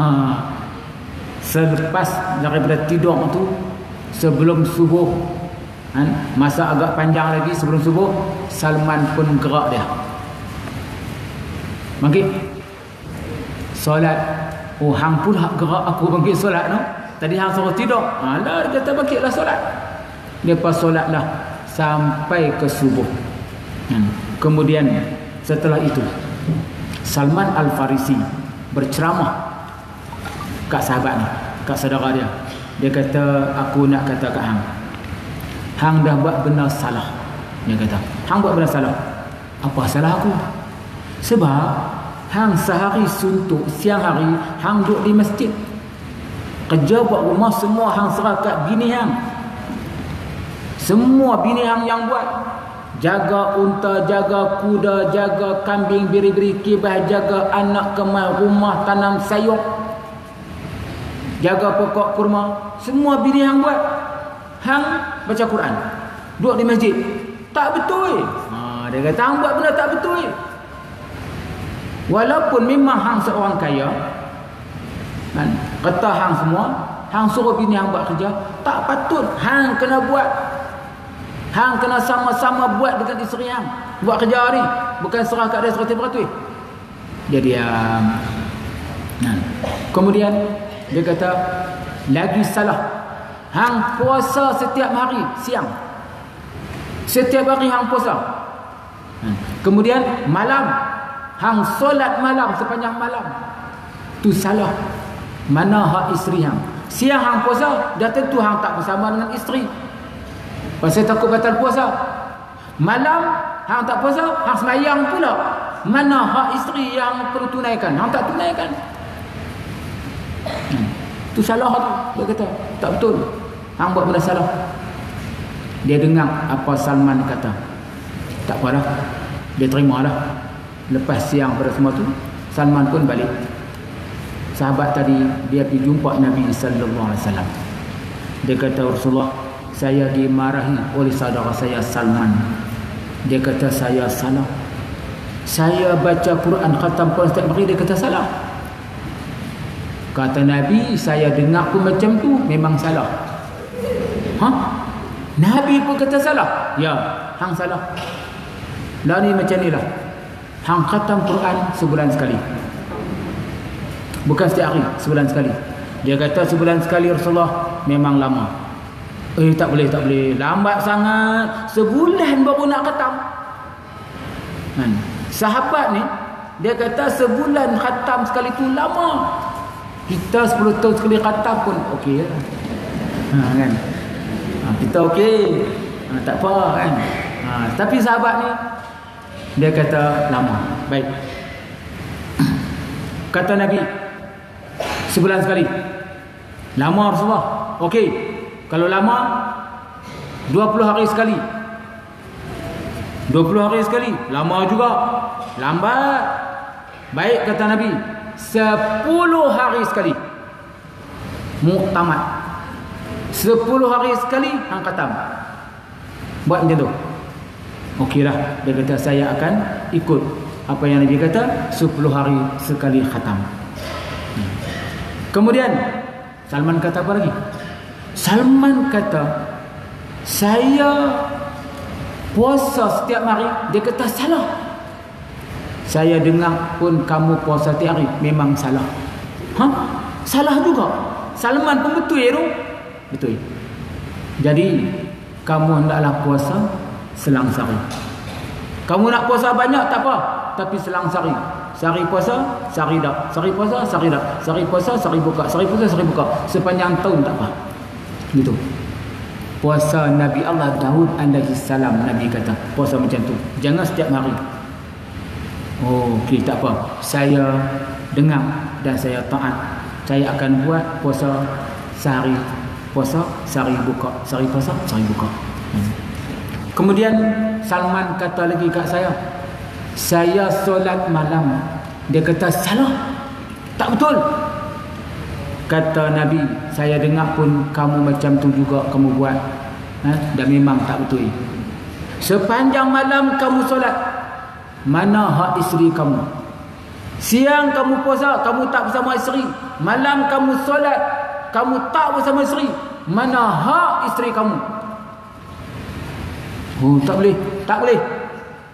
Selepas daripada tidur tu, sebelum subuh, kan, masa agak panjang lagi sebelum subuh, Salman pun gerak dia. Bangkit, solat Oh, hang pula gerak aku bangkit solat no. Tadi hang suruh tidur. Alah, dia kata bangkitlah solat. Lepas solatlah sampai ke subuh. Hmm. Kemudian setelah itu Salman Al-Farisi berceramah kat sahabat ni, kat saudara dia. Dia kata, aku nak kata kat hang, hang dah buat benda salah. Dia kata, hang buat benda salah. Apa salah aku? Sebab hang sehari suntuk, siang hari hang duduk di masjid, kerja buat rumah semua hang serah kat bini hang. Semua bini hang yang buat, jaga unta, jaga kuda, jaga kambing, biri-biri kibas, jaga anak kemas, rumah tanam sayur, jaga pokok kurma, semua bini hang buat. Hang baca Quran, duduk di masjid. Tak betul. Ha, dia kata hang buat benda tak betul. Walaupun memang hang seorang kaya, kan, kata hang semua, hang suruh bini hang buat kerja, tak patut. Hang kena buat. Hang kena sama-sama buat dengan isteri hang, buat kerja ni, bukan serah kat dia seratus peratus. Dia diam. Nah, kemudian dia kata lagi salah, hang puasa setiap hari siang, setiap hari hang puasa. Kemudian malam hang solat malam sepanjang malam. Tu salah. Mana hak isteri hang? Siang hang puasa, dah tentu hang tak bersama dengan isteri, pasal takut batal puasa. Malam hang tak puasa, hang semayang pula. Mana hak isteri yang perlu tunaikan? Hang tak tunaikan. Hmm. Tu salah tu. Dia kata tak betul, hang buat benda salah. Dia dengar apa Salman kata, tak apalah, dia terimalah. Lepas siang pada semua tu, Salman pun balik. Sahabat tadi dia pergi jumpa Nabi sallallahu alaihi wasallam. Dia kata, Rasulullah, saya dimarahi oleh saudara saya Salman. Dia kata saya salah. Saya baca Quran khatam Quran setiap hari, dia kata salah. Kata Nabi, saya dengar pun macam tu, memang salah. Ha? Nabi pun kata salah. Ya, hang salah. Lah ni macam ni lah. Hang khatam Quran sebulan sekali, bukan setiap hari, sebulan sekali. Dia kata sebulan sekali Rasulullah, memang lama. Eh tak boleh, tak boleh, lambat sangat. Sebulan baru nak khatam. kan? Sahabat ni dia kata sebulan khatam sekali tu lama. Kita sepuluh tahun sekali khatam pun okey lah. Ha, kan? Ha, kita okey. Ha, tak apa kan. Ha, tapi sahabat ni dia kata lama. Baik. Kata Nabi sebulan sekali. Lama Rasulullah. Okey. Kalau lama dua puluh hari sekali. dua puluh hari sekali. Lama juga. Lambat. Baik kata Nabi, sepuluh hari sekali. Muktamad. sepuluh hari sekali hang khatam. Buat macam tu. Okeylah, dia kata saya akan ikut apa yang Nabi kata, sepuluh hari sekali khatam. Kemudian Salman kata apa lagi? Salman kata saya puasa setiap hari. Dia kata salah. Saya dengar pun kamu puasa setiap hari, memang salah. Ha? Salah juga. Salman pun betul ya tu? Betul. Jadi kamu hendaklah puasa selang sehari. Kamu nak puasa banyak tak apa, tapi selang sehari. Sehari puasa, sehari tak. Sehari puasa, sehari tak. Sehari puasa, sehari buka. Sehari puasa, sehari buka. Sepanjang tahun tak apa. Gitu. Puasa Nabi Allah Daud alaihi salam, Nabi kata puasa macam tu. Jangan setiap hari. Oh, okey, tak apa. Saya dengar dan saya taat. Saya akan buat puasa sehari puasa, sehari buka. Sehari puasa, sehari buka. Hmm. Kemudian Salman kata lagi kat saya, saya solat malam. Dia kata salah. Tak betul. Kata Nabi, saya dengar pun kamu macam tu juga kamu buat. Ha? Dan memang tak betul. Sepanjang malam kamu solat, mana hak isteri kamu? Siang kamu puasa, kamu tak bersama isteri. Malam kamu solat, kamu tak bersama isteri. Mana hak isteri kamu? Oh, tak boleh. Tak boleh.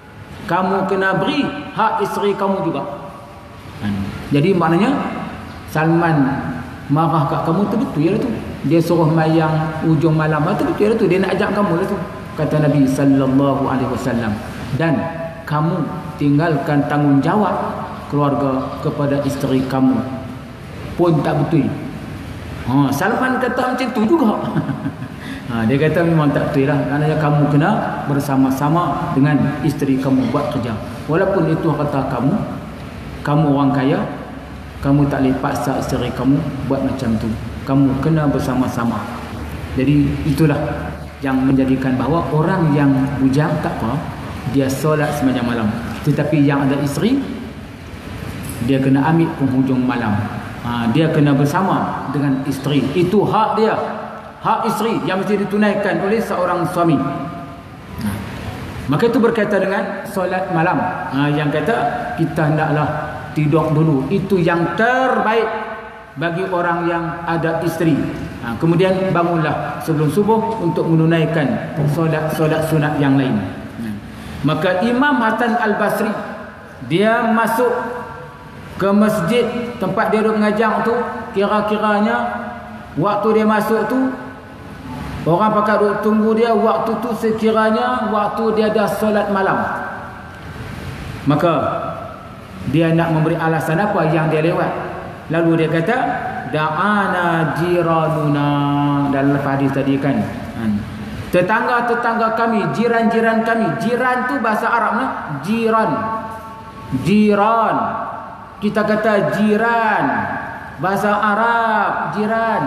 Kamu kena beri hak isteri kamu juga. Jadi maknanya Salman marah kat kamu tu betul lah tu. Dia suruh mayang ujung malam tu betul lah tu. Dia nak ajak kamu lah tu. Kata Nabi sallallahu alaihi wasallam, dan kamu tinggalkan tanggungjawab keluarga kepada isteri kamu pun tak betul. Ha, Salman kata macam tu juga. Ha, dia kata memang tak betul lah. Kerana kamu kena bersama-sama dengan isteri kamu buat kerja. Walaupun itu kata kamu, kamu orang kaya, kamu tak boleh paksa isteri kamu buat macam tu. Kamu kena bersama-sama. Jadi itulah yang menjadikan bahawa orang yang bujang tak apa, dia solat sepanjang malam. Tetapi yang ada isteri, dia kena ambil penghujung malam. Ha, dia kena bersama dengan isteri. Itu hak dia. Hak isteri yang mesti ditunaikan oleh seorang suami. Ha. Maka itu berkaitan dengan solat malam. Ha, yang kata kita hendaklah tidur dulu. Itu yang terbaik bagi orang yang ada isteri. Ha, kemudian bangunlah sebelum subuh untuk menunaikan solat-solat sunat yang lain. Ha. Maka Imam Hasan Al-Basri, dia masuk ke masjid tempat dia duduk mengajar tu, kira-kiranya waktu dia masuk tu, orang pakai duduk tunggu dia, waktu tu sekiranya waktu dia dah solat malam. Maka dia nak memberi alasan apa yang dia lewat. Lalu dia kata, da'ana jiranuna, dalam hadis tadi kan, tetangga-tetangga kami, jiran-jiran kami. Jiran tu bahasa Arabnya jiran. Jiran. Kita kata jiran. Bahasa Arab jiran.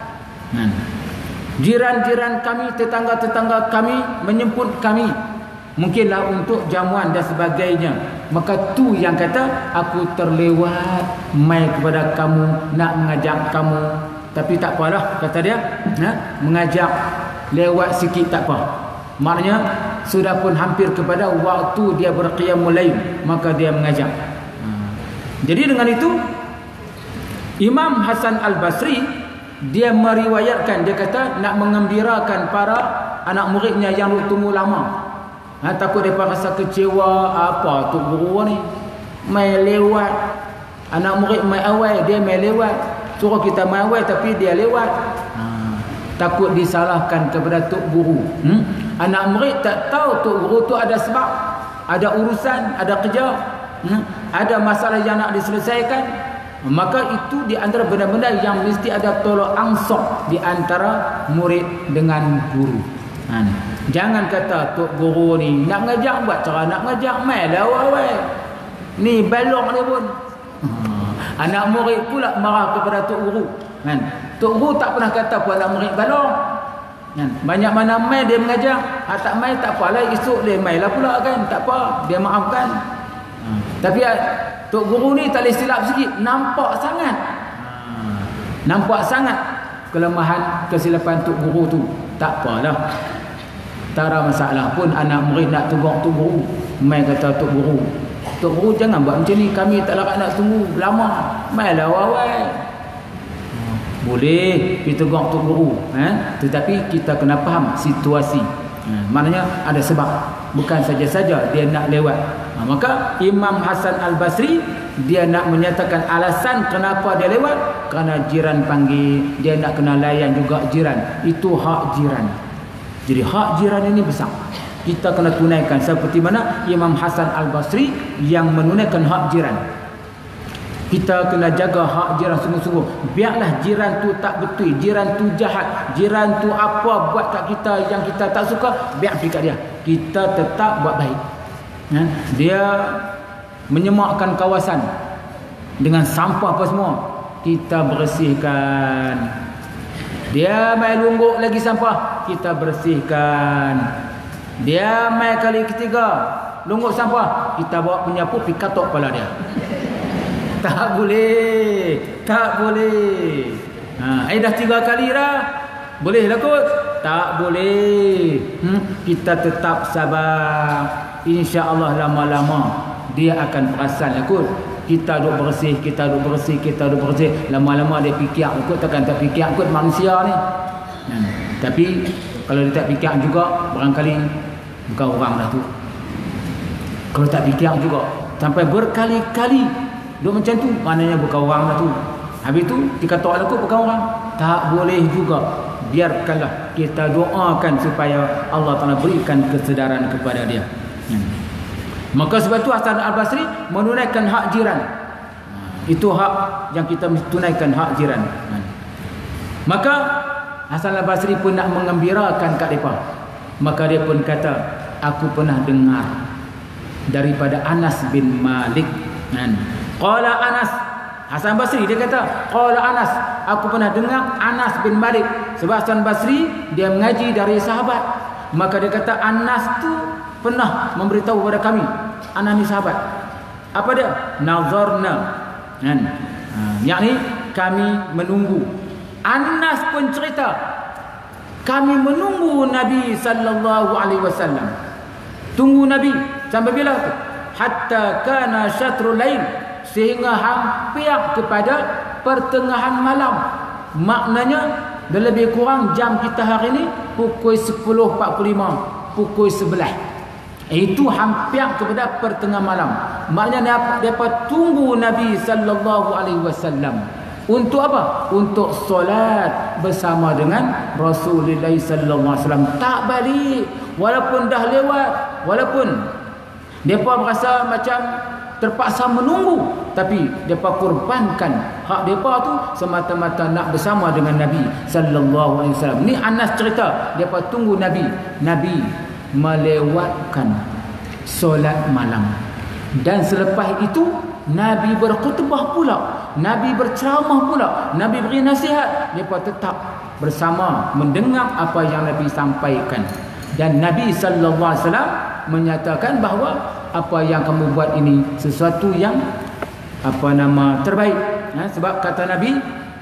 Jiran-jiran kami, tetangga-tetangga kami menjemput kami, mungkinlah untuk jamuan dan sebagainya. Maka tu yang kata, aku terlewat mai kepada kamu, nak mengajak kamu. Tapi tak apalah, kata dia, ha? Mengajak lewat sikit tak apa. Maknanya sudah pun hampir kepada waktu dia berqiyamul lail, maka dia mengajak. Ha. Jadi dengan itu Imam Hasan Al-Basri, dia meriwayatkan, dia kata nak mengembirakan para anak muridnya yang tunggu lama. Ha, takut mereka rasa kecewa, apa tu guru ni mai lewat, anak murid mai awal, dia mai lewat, suruh kita mai awal tapi dia lewat. Ha, takut disalahkan kepada tok guru. Hmm? Anak murid tak tahu tok guru tu ada sebab, ada urusan, ada kerja, hmm? ada masalah yang nak diselesaikan. Maka itu di antara benda-benda yang mesti ada tolak ansur di antara murid dengan guru. Ha, jangan kata tok guru ni nak ngajak buat cara nak ngajak mai dah awal. Ni balok ni pun. Ha, anak murid pula marah kepada tok guru. Kan? Tok guru tak pernah kata pun anak murid balok. Kan? Banyak mana mai dia mengajak, ha, tak mai tak apalah, esok dia mai lah pula kan. Tak apa, dia maafkan. Ha, tapi tok guru ni tak boleh silap sikit, nampak sangat. Ha, nampak sangat kelemahan kesilapan tok guru tu. Tak apalah. Tak ada masalah pun anak murid nak tunggu tok guru. Mai kata tok guru, tok guru jangan buat macam ni, kami tak larat nak tunggu lama. Mailah awal. Boleh kita tunggu tok guru, eh? Tetapi kita kena faham situasi. Ha, maknanya ada sebab, bukan saja-saja dia nak lewat. Ha, maka Imam Hasan Al-Basri, dia nak menyatakan alasan kenapa dia lewat, kerana jiran panggil, dia nak kena layan juga jiran. Itu hak jiran. Jadi hak jiran ini besar, kita kena tunaikan seperti mana Imam Hasan Al-Basri yang menunaikan hak jiran. Kita kena jaga hak jiran sungguh-sungguh. Biarlah jiran tu tak betul, jiran tu jahat, jiran tu apa buat kat kita yang kita tak suka, biar pergi kat dia. Kita tetap buat baik. Ya? Dia menyemakkan kawasan dengan sampah apa semua, kita bersihkan. Dia mai lungguk lagi sampah, kita bersihkan. Dia mai kali ketiga lungguk sampah, kita bawa penyapu pergi katok kepala dia. Tak boleh, tak boleh. Ha, eh dah tiga kali dah, boleh lah kot? Tak boleh. Hmm? Kita tetap sabar. InsyaAllah lama-lama dia akan perasan lah kot. Kita duk bersih, kita duk bersih, kita duk bersih. Lama-lama dia fikir kot, takkan tak fikir kot manusia ni. Hmm. Tapi kalau dia tak fikir juga, barangkali bukan orang dah tu. Kalau tak fikir juga sampai berkali-kali duk macam tu, maknanya bukan orang dah tu. Habis tu dikata orang aku bukan orang. Tak boleh juga. Biarkanlah kita doakan supaya Allah Ta'ala berikan kesedaran kepada dia. Hmm. Maka sebab itu Hasan Al-Basri menunaikan hak jiran. Itu hak yang kita mesti tunaikan, hak jiran. Hmm. Maka Hasan Al-Basri pun nak mengembirakan kat mereka. Maka dia pun kata, aku pernah dengar daripada Anas bin Malik. Hmm. Qala Anas, Hasan Basri dia kata, qala Anas, aku pernah dengar Anas bin Malik. Sebab Hasan Basri dia mengaji dari sahabat. Maka dia kata Anas tu pernah memberitahu kepada kami. Anas ni sahabat. Apa dia? Nazarna. Kan? Ha, yakni kami menunggu. Anas pun cerita, kami menunggu Nabi sallallahu alaihi wasallam. Tunggu Nabi sampai bila tu? Hatta kana syatrul lail, sehingga hampir kepada pertengahan malam. Maknanya lebih kurang jam kita hari ni pukul sepuluh empat puluh lima, pukul sebelas. Itu hampir kepada pertengahan malam. Maknanya mereka tunggu Nabi sallallahu alaihi wasallam. Untuk apa? Untuk solat bersama dengan Rasulullah sallallahu alaihi wasallam. Tak balik walaupun dah lewat, walaupun mereka merasa macam terpaksa menunggu, tapi mereka korbankan hak mereka tu semata-mata nak bersama dengan Nabi sallallahu alaihi wasallam. Ni Anas cerita, mereka tunggu Nabi. Nabi melewatkan solat malam. Dan selepas itu Nabi berkhutbah pula, Nabi berceramah pula, Nabi beri nasihat. Mereka tetap bersama mendengar apa yang Nabi sampaikan. Dan Nabi sallallahu alaihi wasallam menyatakan bahawa apa yang kamu buat ini sesuatu yang apa nama terbaik. Ha, sebab kata Nabi,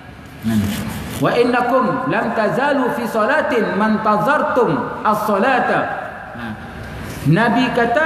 wa innakum lam tazalu fi salatin man tazartum as-salata. Ha, Nabi kata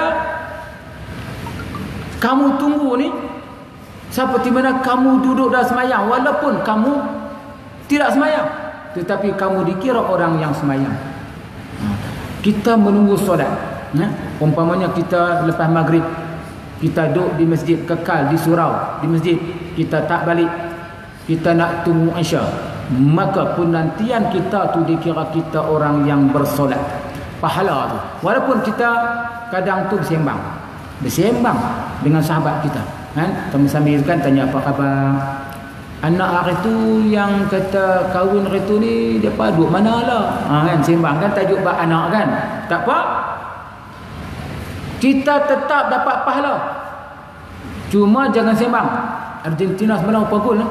kamu tunggu ni seperti mana kamu duduk dalam semayang, walaupun kamu tidak semayang, tetapi kamu dikira orang yang semayang. Ha, kita menunggu solat. Nah, umpamanya kita lepas maghrib kita duduk di masjid, kekal di surau di masjid, kita tak balik, kita nak tunggu Isya, maka penantian kita tu dikira kita orang yang bersolat. Pahala tu, walaupun kita kadang tu bersembang bersembang dengan sahabat kita kan, sambil-sambil kan tanya apa khabar anak hari tu yang kata kahwin hari tu ni, depa duduk mana lah, ha, kan sembang kan, tajuk bab anak kan, tak apa, kita tetap dapat pahala. Cuma jangan sembang. Argentina semalam apa gol?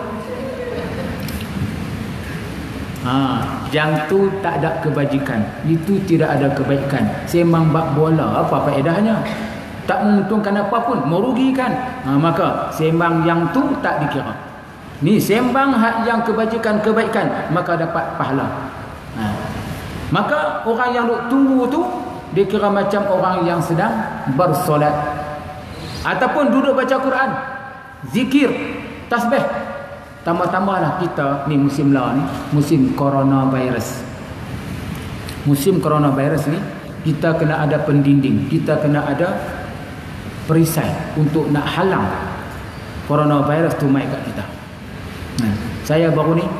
Ha, yang tu tak ada kebajikan. Itu tidak ada kebaikan. Sembang bab bola, apa faedahnya? Tak menguntungkan apa pun, merugikan. Ha, maka sembang yang tu tak dikira. Ni sembang hak yang kebajikan, kebaikan, maka dapat pahala. Ha. Maka orang yang duk tunggu tu dikira macam orang yang sedang bersolat ataupun duduk baca Quran, zikir, tasbih. Tambah-tambahlah kita ni musim lah ni, musim coronavirus. Musim coronavirus ni kita kena ada pendinding, kita kena ada perisai untuk nak halang coronavirus tu mai kat kita. Nah, saya baru ni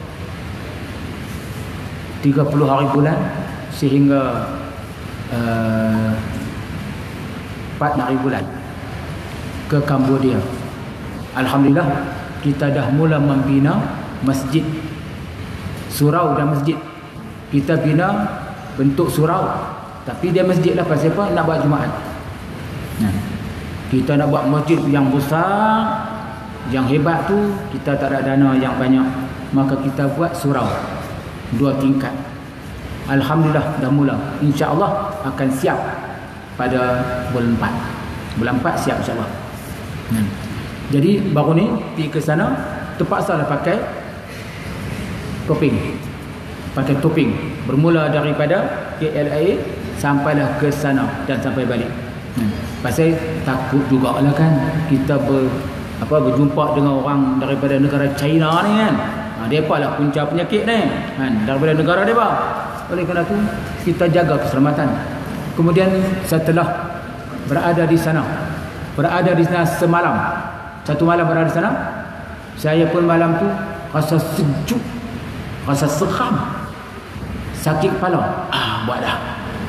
tiga puluh hari bulan sehingga Uh, empat hari bulan ke Cambodia. Alhamdulillah kita dah mula membina masjid, surau dan masjid. Kita bina bentuk surau, tapi dia masjid lah. Pasal apa? Nak buat Jumaat. Nah, kita nak buat masjid yang besar, yang hebat tu, kita tak ada dana yang banyak, maka kita buat surau dua tingkat. Alhamdulillah dah mula. InsyaAllah akan siap pada bulan empat. Bulan empat siap insyaAllah. Hmm. Jadi baru ni pergi ke sana, terpaksa lah pakai toping. Pakai toping. Bermula daripada K L A sampailah ke sana dan sampai balik. Hmm. Pasal takut jugalah kan kita ber, apa, berjumpa dengan orang daripada negara China ni kan. Ha, mereka lah punca penyakit ni kan, daripada negara mereka. Oleh kerana itu kita jaga keselamatan. Kemudian setelah berada di sana, berada di sana semalam, satu malam berada di sana, Saya pun malam tu rasa sejuk, rasa seram, sakit kepala. Ah, buat dah.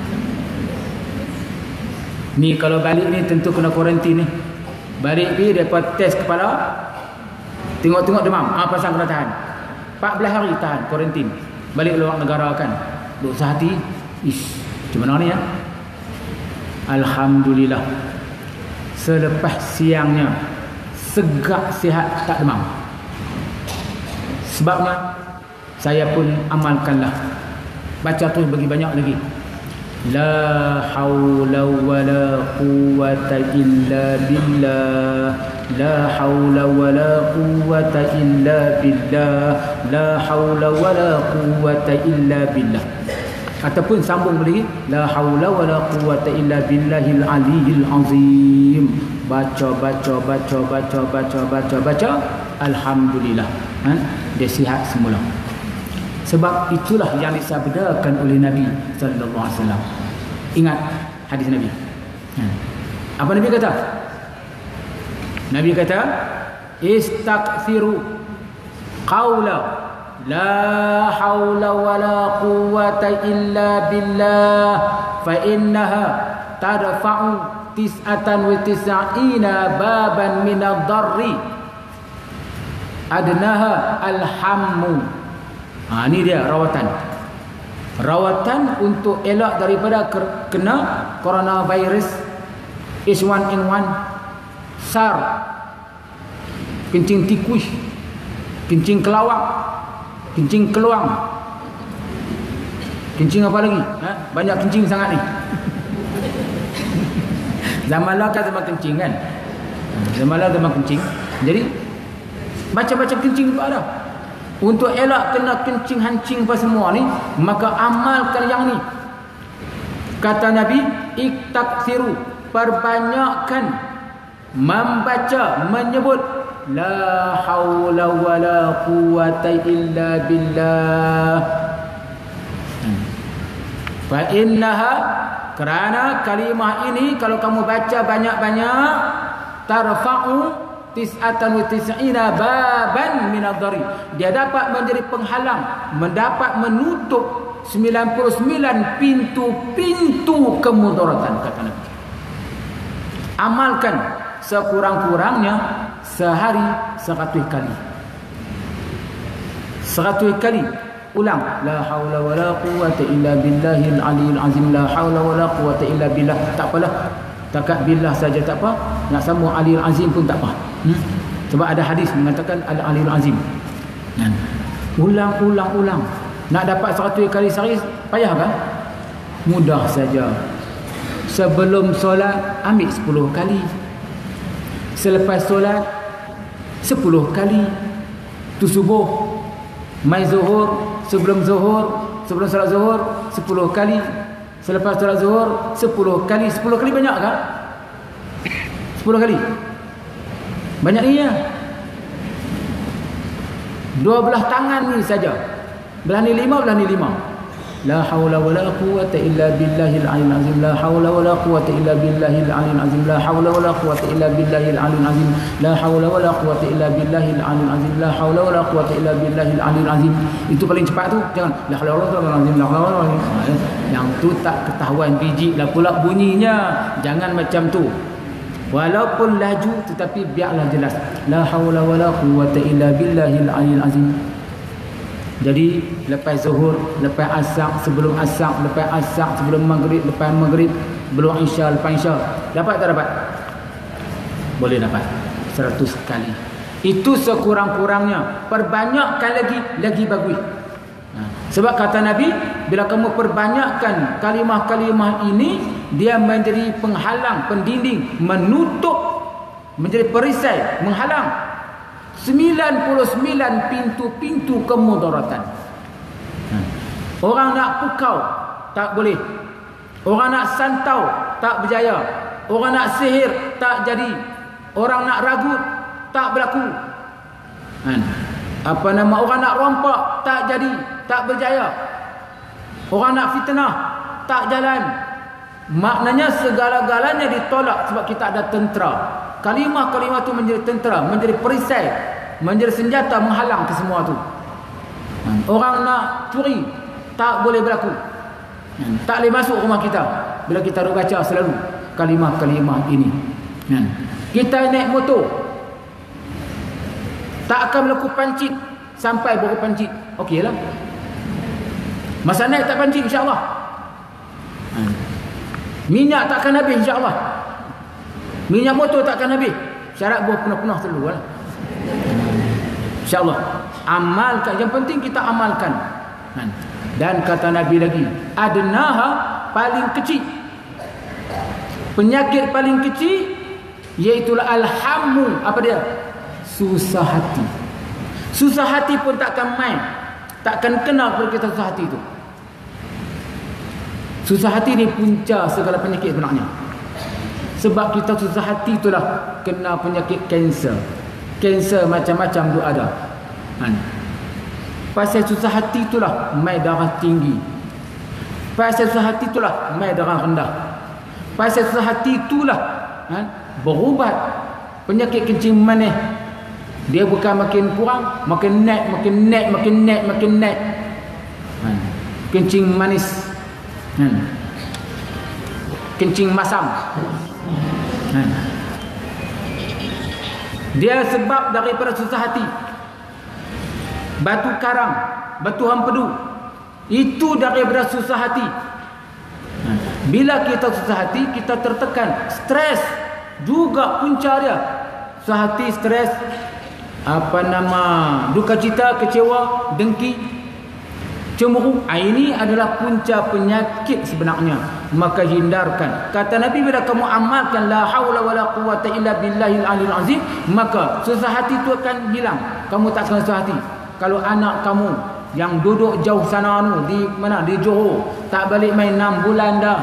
Ni kalau balik ni tentu kena kuarantin ni. Balik pergi depa test kepala, tengok-tengok demam. Ah, pasal kena tahan. empat belas hari tahan kuarantin. Balik luar negara kan. Duk sehati, ish, macam mana ni ya? Alhamdulillah. Selepas siangnya segak sihat, tak demam. Sebabnya saya pun amalkanlah. Baca tu bagi banyak lagi. La haula wala quwwata illa billah. La haula wala quwwata illa billah. La haula wala quwwata illa billah. Ataupun sambung lagi, la haula wala quwwata illa billahil aliyil azim. Baca baca baca baca baca baca baca, alhamdulillah. Ha? Dia sihat semula. Sebab itulah yang disabdakan oleh Nabi sallallahu alaihi wasallam. Ingat hadis Nabi. Ha. Apa Nabi kata? Nabi kata, istaghfiru qawla la haula wala quwwata illa billah fa innaha tadfa'u tis'atan wa tis'ina baban min ad-darri adnaha alhammu. Ha, ni dia rawatan. Rawatan untuk elak daripada kena coronavirus, H one N one, SARS, kencing tikus, kencing kelawak, kencing keluang, kencing apa lagi? Ha? Banyak kencing sangat ni. Zaman lah kan zaman kencing kan. Zaman lah zaman kencing. Jadi baca-baca kencing juga ada. Untuk elak kena kencing hancing apa semua ni, maka amalkan yang ni. Kata Nabi, iktaksiru, perbanyakkan membaca, menyebut la haula wala quwwata illa billah. Fa innaha, kerana kalimah ini kalau kamu baca banyak-banyak, tarfa'u tis'atan wa tis'ina baban min ad-dari. Dia dapat menjadi penghalang, mendapat menutup sembilan puluh sembilan pintu-pintu kemudaratan, kata Nabi. Amalkan sekurang-kurangnya sehari seratus kali. Seratus kali ulang, la haula wala quwwata illa billahil aliyil azim. La haula wala quwwata illa billah. Tak apalah, takat billah saja tak apa, nak sambung aliyil azim pun tak apa. Hmm? Sebab ada hadis mengatakan al-aliyil azim. Dan ulang ulang ulang. Nak dapat seratus kali sehari payah kan? Mudah saja. Sebelum solat ambil sepuluh kali. Selepas solat sepuluh kali. Tu subuh, mai zuhur, sebelum zuhur, sebelum solat zuhur sepuluh kali. Selepas solat zuhur sepuluh kali. Sepuluh kali banyak kan? Sepuluh kali banyak ni ya. Dua belah tangan ni saja. Belah ni lima, belah ni lima. La haula wala quwwata illa billahil aliyil azim. La haula wala quwwata illa billahil aliyil azim. La haula wala quwwata illa billahil aliyil azim. La haula wala quwwata illa billahil aliyil azim. La haula wala quwwata illa billahil aliyil azim. Itu paling cepat tu. Jangan la haula wala quwwata illa billah. Yang tu tak ketahuan biji lah pula bunyinya. Jangan macam tu. Walaupun laju tetapi biarlah jelas. La haula wala quwwata illa billahil aliyil azim. Jadi lepas zuhur, lepas asar, sebelum asar, lepas asar, sebelum maghrib, lepas maghrib, belum isya, lepas isya. Dapat tak dapat? Boleh dapat. Seratus kali. Itu sekurang-kurangnya. Perbanyakkan lagi, lagi bagus. Nah, sebab kata Nabi, bila kamu perbanyakkan kalimah-kalimah ini, dia menjadi penghalang, pendinding, menutup, menjadi perisai, menghalang sembilan puluh sembilan pintu-pintu kemudaratan. Orang nak pukau tak boleh. Orang nak santau tak berjaya. Orang nak sihir tak jadi. Orang nak ragut tak berlaku. Apa nama, orang nak rompak tak jadi, tak berjaya. Orang nak fitnah tak jalan. Maknanya segala-galanya ditolak sebab kita ada tentera. Kalimah-kalimah itu menjadi tentera, menjadi perisai, menjadi senjata menghalang kesemua tu. Orang nak curi tak boleh berlaku, tak boleh masuk rumah kita bila kita duk baca selalu kalimah-kalimah ini. Kita naik motor tak akan berlaku pancit sampai baru pancit, okey lah. Masa naik tak pancit, insya-Allah. Minyak tak akan habis, insya-Allah. Minyak motor tak akan habis, syarat buah penuh-penuh terlalu lah. InsyaAllah amalkan, yang penting kita amalkan. Dan kata Nabi lagi, adnaha, paling kecil, penyakit paling kecil iaitulah alhammu. Apa dia? Susah hati. Susah hati pun takkan main, takkan kenal kalau kita susah hati itu. Susah hati ni punca segala penyakit sebenarnya. Sebab kita susah hati itulah kena penyakit kanser. Kanser macam-macam tu ada. Han. Pasal susah hati itulah mai darah tinggi. Pasal susah hati itulah mai darah rendah. Pasal susah hati itulah han, berubat penyakit kencing manis. Dia bukan makin kurang, makin naik, makin naik, makin naik, makin naik. Han. Kencing manis. Han. Kencing masam. Han. Dia sebab daripada susah hati. Batu karang, batu hampedu, itu daripada susah hati. Bila kita susah hati, kita tertekan, stres juga punca dia. Susah hati, stres, apa nama, duka cita, kecewa, dengki, cemburu. Ini adalah punca penyakit sebenarnya. Maka hindarkan. Kata Nabi, bila kamu amalkan la haula wala quwata illa billahil aliyil azim, maka susah hati itu akan hilang. Kamu tak akan susah hati. Kalau anak kamu yang duduk jauh sana nu, di mana, di Johor, tak balik main enam bulan dah,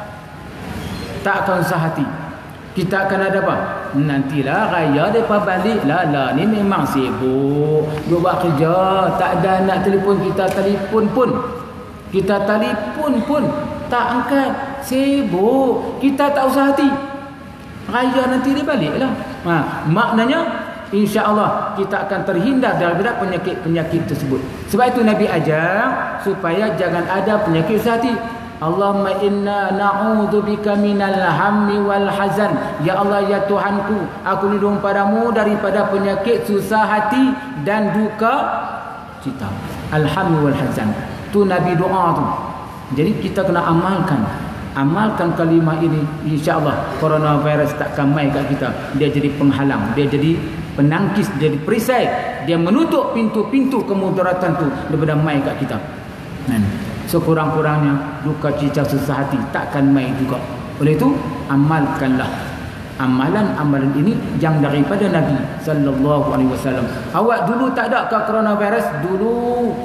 tak akan susah hati. Kita akan ada apa? Nantilah raya depa balik lah. Lah ni memang sibuk, duk buat kerja, tak ada nak telefon kita, telefon pun. Kita telefon pun tak angkat, sibuk. Kita tak usah hati. Raya nanti dia baliklah. Ha, maknanya insya-Allah kita akan terhindar daripada penyakit-penyakit tersebut. Sebab itu Nabi ajar supaya jangan ada penyakit susah hati. Allahumma inna na'udzubika minal hammi wal hazan. Ya Allah, ya Tuhanku, aku lindung padamu daripada penyakit susah hati dan duka cita. Al-hammi wal hazan. Tu Nabi doa tu. Jadi kita kena amalkan. Amalkan kalimah ini, insya-Allah coronavirus takkan mai kat kita. Dia jadi penghalang, dia jadi penangkis, dia jadi perisai, dia menutup pintu-pintu kemudaratan tu daripada mai kat kita. Kan? Sekurang-kurangnya duka cita susah hati takkan mai juga. Oleh itu amalkanlah amalan-amalan ini yang daripada Nabi sallallahu alaihi wasallam. Awak dulu tak ada ke coronavirus? Dulu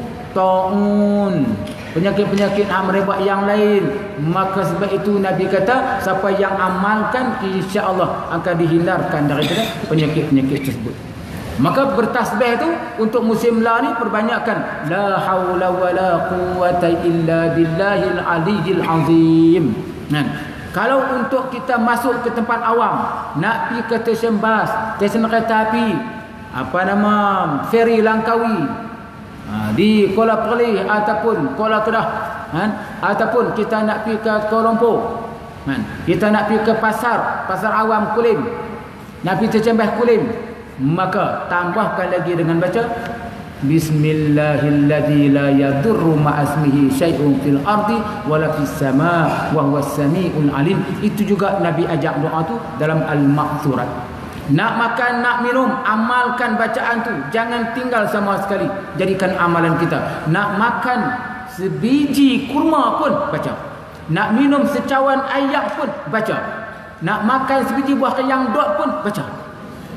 taun, penyakit-penyakit yang merebak yang lain. Maka sebab itu Nabi kata siapa yang amalkan insya-Allah akan dihindarkan daripada penyakit-penyakit tersebut. Maka bertasbih itu untuk musim la ni perbanyakkan la haula wala quwata illa billahil aliyil azim. Nah, kalau untuk kita masuk ke tempat awam, nak pergi ke stesen bas, stesen kereta api, apa nama, feri Langkawi, ha, di Kuala Perlis ataupun Kuala Kedah, kan? Ataupun kita nak pergi ke Kuala Lumpur, kan? Kita nak pergi ke pasar, pasar awam Kulim, nak pergi Cembah Kulim, maka tambahkan lagi dengan baca Bismillahilladzi la yadurru ma'asmihi syai'un fil ardi wala fis sama' wa huwas samiul alim. Itu juga Nabi ajak doa tu dalam Al-Ma'thurat. Nak makan, nak minum, amalkan bacaan tu, jangan tinggal sama sekali. Jadikan amalan kita. Nak makan sebiji kurma pun baca. Nak minum secawan air pun baca. Nak makan sebiji buah kayang dot pun baca.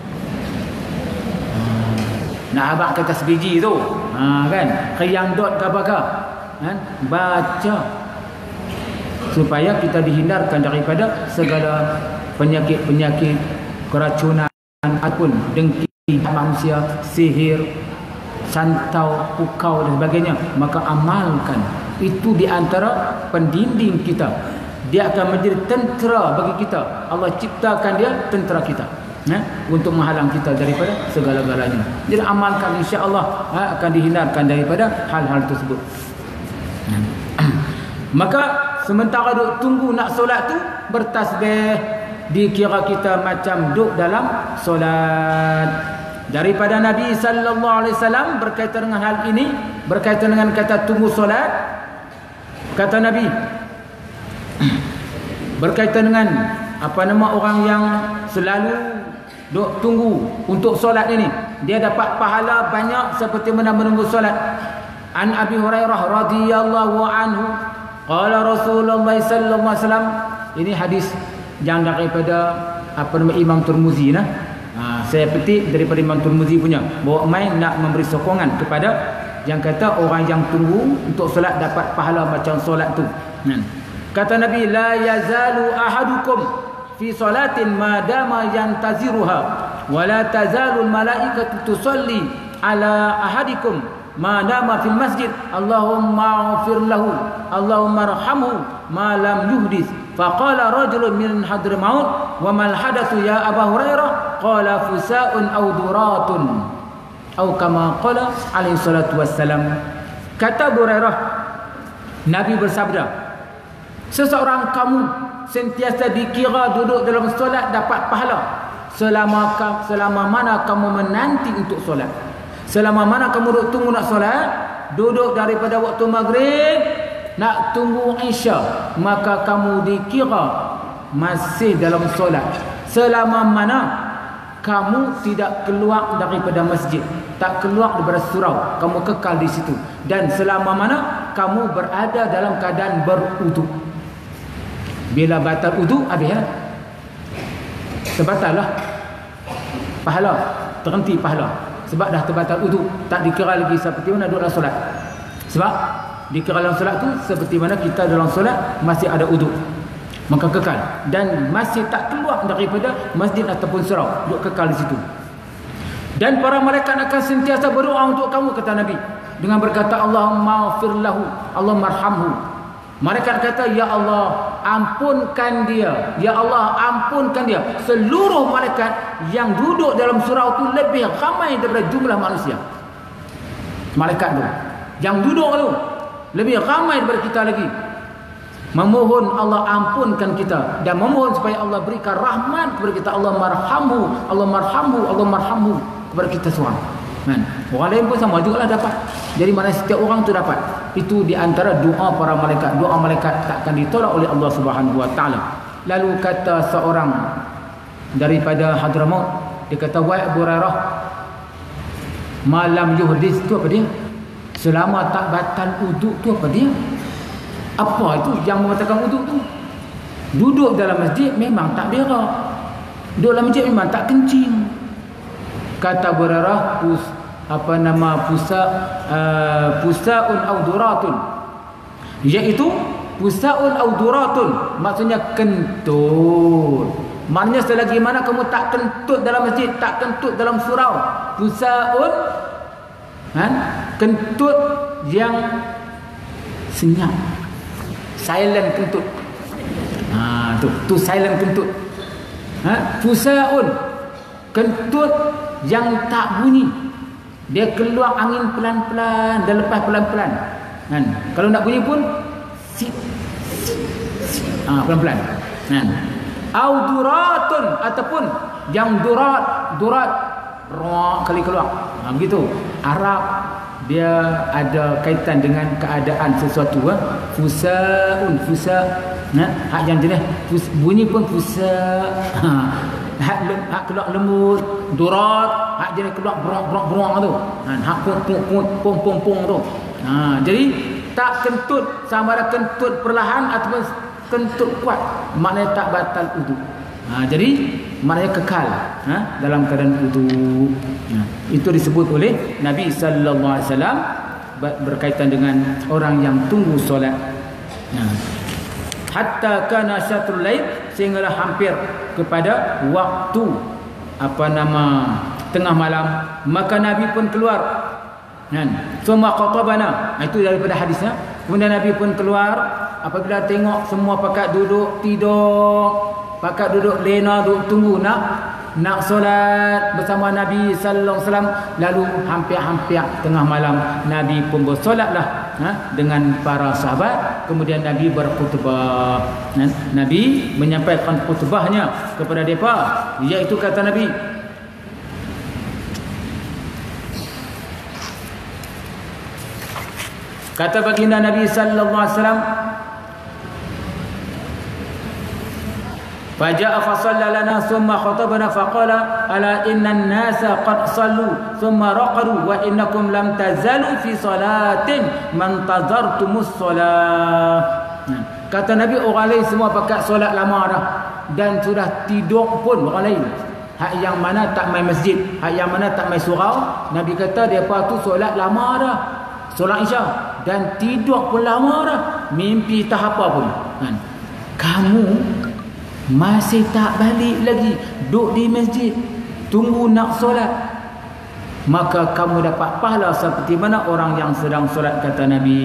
Nak abang kata sebiji tu, ha, kan, kayang dot ke apakah, kan, baca supaya kita dihindarkan daripada segala penyakit-penyakit, keracunan ataupun dengki manusia, sihir, santau, pukau dan sebagainya. Maka amalkan itu di antara pendinding kita. Dia akan menjadi tentera bagi kita. Allah ciptakan dia tentera kita. ha? Untuk menghalang kita daripada segala-galanya. Jadi amalkan, insya-Allah ha? akan dihindarkan daripada hal-hal tersebut. Maka sementara duk tunggu nak solat tu, bertasbih, dikira kita macam duduk dalam solat. Daripada Nabi sallallahu alaihi wasallam berkaitan dengan hal ini, berkaitan dengan kata tunggu solat, kata Nabi berkaitan dengan apa nama orang yang selalu duk tunggu untuk solat ini, dia dapat pahala banyak seperti mana menunggu solat. An Abi Hurairah radhiyallahu anhu qala Rasulullah sallallahu alaihi wasallam, ini hadis yang daripada apa nama Imam Tirmizi nah. Ha, saya petik daripada Imam Tirmizi punya, bawa main nak memberi sokongan kepada yang kata orang yang tunggu untuk solat dapat pahala macam solat tu. Hmm. Kata Nabi, la yazalu ahadukum fi salatin ma dama yantaziruha wa la tazalu al malaikatu tusalli ala ahadikum ma dama fil masjid Allahumma ighfir lahu Allahumma arhamhu ma lam yuhdith. Faqala rajulun min Hadramaut, wa mal hadatsu ya Abu Hurairah? Qala fusa'un aw duratun, atau kama qala alaihi salatu wassalam. Kata Abu Hurairah, Nabi bersabda, seseorang kamu sentiasa dikira duduk dalam solat dapat pahala selama selama mana kamu menanti untuk solat. Selama mana kamu duduk tunggu nak solat, duduk daripada waktu maghrib nak tunggu isya, maka kamu dikira masih dalam solat. Selama mana kamu tidak keluar daripada masjid, tak keluar daripada surau, kamu kekal di situ. Dan selama mana kamu berada dalam keadaan berwuduk. Bila batal wuduk, habislah. Terbatal lah pahala, terhenti pahala. Sebab dah terbatal wuduk, tak dikira lagi seperti mana duduk dalam solat. Sebab dikira dalam solat tu seperti mana kita dalam solat masih ada wuduk, maka kekal dan masih tak keluar daripada masjid ataupun surau, duduk kekal di situ. Dan para malaikat akan sentiasa berdoa untuk kamu, kata Nabi, dengan berkata Allahumma ighfir lahu Allahumma arhamhu. Malaikat kata, ya Allah ampunkan dia, ya Allah ampunkan dia. Seluruh malaikat yang duduk dalam surau tu lebih ramai daripada jumlah manusia. Malaikat tu yang duduk tu lebih ramai daripada kita lagi. Memohon Allah ampunkan kita dan memohon supaya Allah berikan rahmat kepada kita. Allah marhamhu, Allah marhamhu, Allah marhamhu kepada kita semua. Kan? Orang lain pun sama juga lah dapat. Jadi mana setiap orang tu dapat. Itu di antara doa para malaikat. Doa malaikat tak akan ditolak oleh Allah Subhanahu Wa Taala. Lalu kata seorang daripada Hadramaut, dia kata, wahai Abu Hurairah, malam yuhdis tu apa dia? Selama tak batal uduk tu apa dia? Apa itu yang membatalkan uduk tu? Duduk dalam masjid memang tak berak, duduk dalam masjid memang tak kencing. Kata Abu Hurairah, pus, apa nama pusa uh, pusaun au duratun, iaitu pusaun au duratun maksudnya kentut. Maknanya selagi mana kamu tak kentut dalam masjid, tak kentut dalam surau, pusaun kan, kentut yang senyap, silent kentut. Ha, tu tu silent kentut. Ha, pusaun, kentut yang tak bunyi. Dia keluar angin pelan-pelan dan lepas pelan-pelan. Kan? Kalau nak bunyi pun sit, sit, sit. Ha, pelan-pelan. Kan? Au duratun, ataupun yang durat, durat roh kali keluar. Ha, begitu. Arab dia ada kaitan dengan keadaan sesuatu. Ha? Fusaun, fusa. Nah, hak yang jenis fus, bunyi pun fusa. Ha. Hak, hak keluar lembut, durat, hak jenis keluar berong-berong tu. Ha, hak pung pung pung tu. Ha, jadi tak kentut, sama ada kentut perlahan ataupun kentut kuat, maknanya tak batal wudu. Ha, jadi maknanya kekal ha, dalam keadaan wudu. Ha, itu disebut oleh Nabi sallallahu alaihi wasallam berkaitan dengan orang yang tunggu solat. Ha. Hatta kana syatrul lail, sehinggalah hampir kepada waktu apa nama tengah malam, maka Nabi pun keluar. Kan? Summa qatabana. Itu daripada hadisnya. Kemudian Nabi pun keluar apabila tengok semua pakat duduk tidur, pakat duduk lena, duduk tunggu nak nak solat bersama Nabi sallallahu alaihi wasallam, lalu hampir-hampir tengah malam Nabi pun bersolatlah ha, dengan para sahabat. Kemudian Nabi berkhutbah. Ha, Nabi menyampaikan khutbahnya kepada mereka, iaitu kata Nabi, kata baginda Nabi sallallahu alaihi wasallam, faja'a fa shalla lana thumma khatabana faqala ala innan nasa qad sallu thumma raqadu wa innakum lam tazalu fi salatin man tazartumus salah. Kata Nabi, orang lain semua pakat solat lama dah dan sudah tidur pun orang lain. Hak yang mana tak main masjid, hak yang mana tak main surau, Nabi kata depa tu solat lama dah, solat Isya, dan tidur pun lama dah, mimpi tak apa pun. Kan? Kamu masih tak balik lagi, duduk di masjid tunggu nak solat, maka kamu dapat pahala seperti mana orang yang sedang solat, kata Nabi.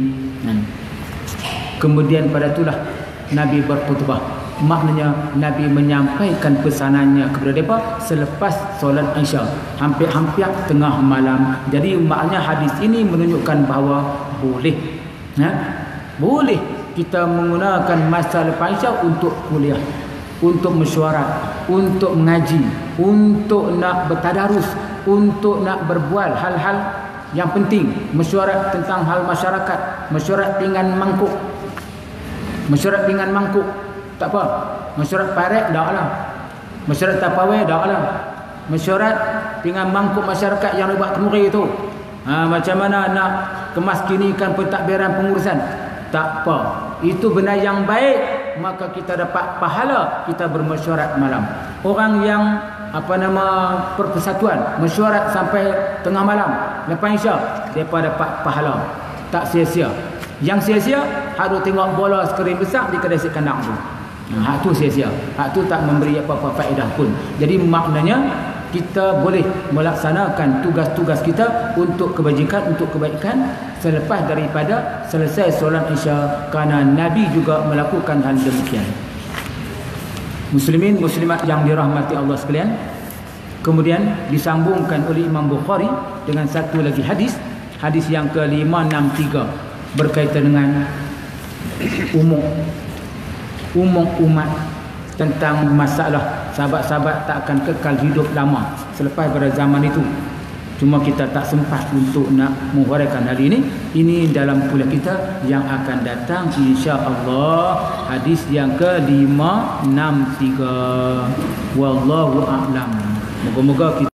Kemudian pada itulah Nabi berkhutbah. Maknanya Nabi menyampaikan pesanannya kepada mereka selepas solat Isya, hampir-hampir tengah malam. Jadi maknanya hadis ini menunjukkan bahawa boleh ha? boleh kita menggunakan masa lepas Isya untuk kuliah, untuk mesyuarat, untuk mengaji, untuk nak bertadarus, untuk nak berbual hal-hal yang penting, mesyuarat tentang hal masyarakat, mesyuarat dengan mangkuk, mesyuarat dengan mangkuk tak apa, mesyuarat parek dak lah, mesyuarat tapawai dak lah, mesyuarat dengan mangkuk masyarakat yang buat kemuri itu ha, macam mana nak kemaskinikan pentadbiran pengurusan, tak apa, itu benda yang baik, maka kita dapat pahala kita bermesyuarat malam. Orang yang apa nama perpersatuan mesyuarat sampai tengah malam lepas Isya, mereka dapat pahala, tak sia-sia. Yang sia-sia harus tengok bola skrin besar di kedai si kandang tu. Hak tu sia-sia, hak tu tak memberi apa-apa faedah pun. Jadi maknanya kita boleh melaksanakan tugas-tugas kita untuk kebajikan, untuk kebaikan selepas daripada selesai solat Isya, kerana Nabi juga melakukan hal demikian. Muslimin muslimat yang dirahmati Allah sekalian, kemudian disambungkan oleh Imam Bukhari dengan satu lagi hadis, hadis yang ke lima enam tiga berkaitan dengan umum umum umat, tentang masalah sahabat-sahabat tak akan kekal hidup lama selepas pada zaman itu. Cuma kita tak sempat untuk nak menghuraikan hal ini. Ini dalam kuliah kita yang akan datang, insya-Allah, hadis yang ke lima enam tiga. Wallahu a'lam. Moga-moga kita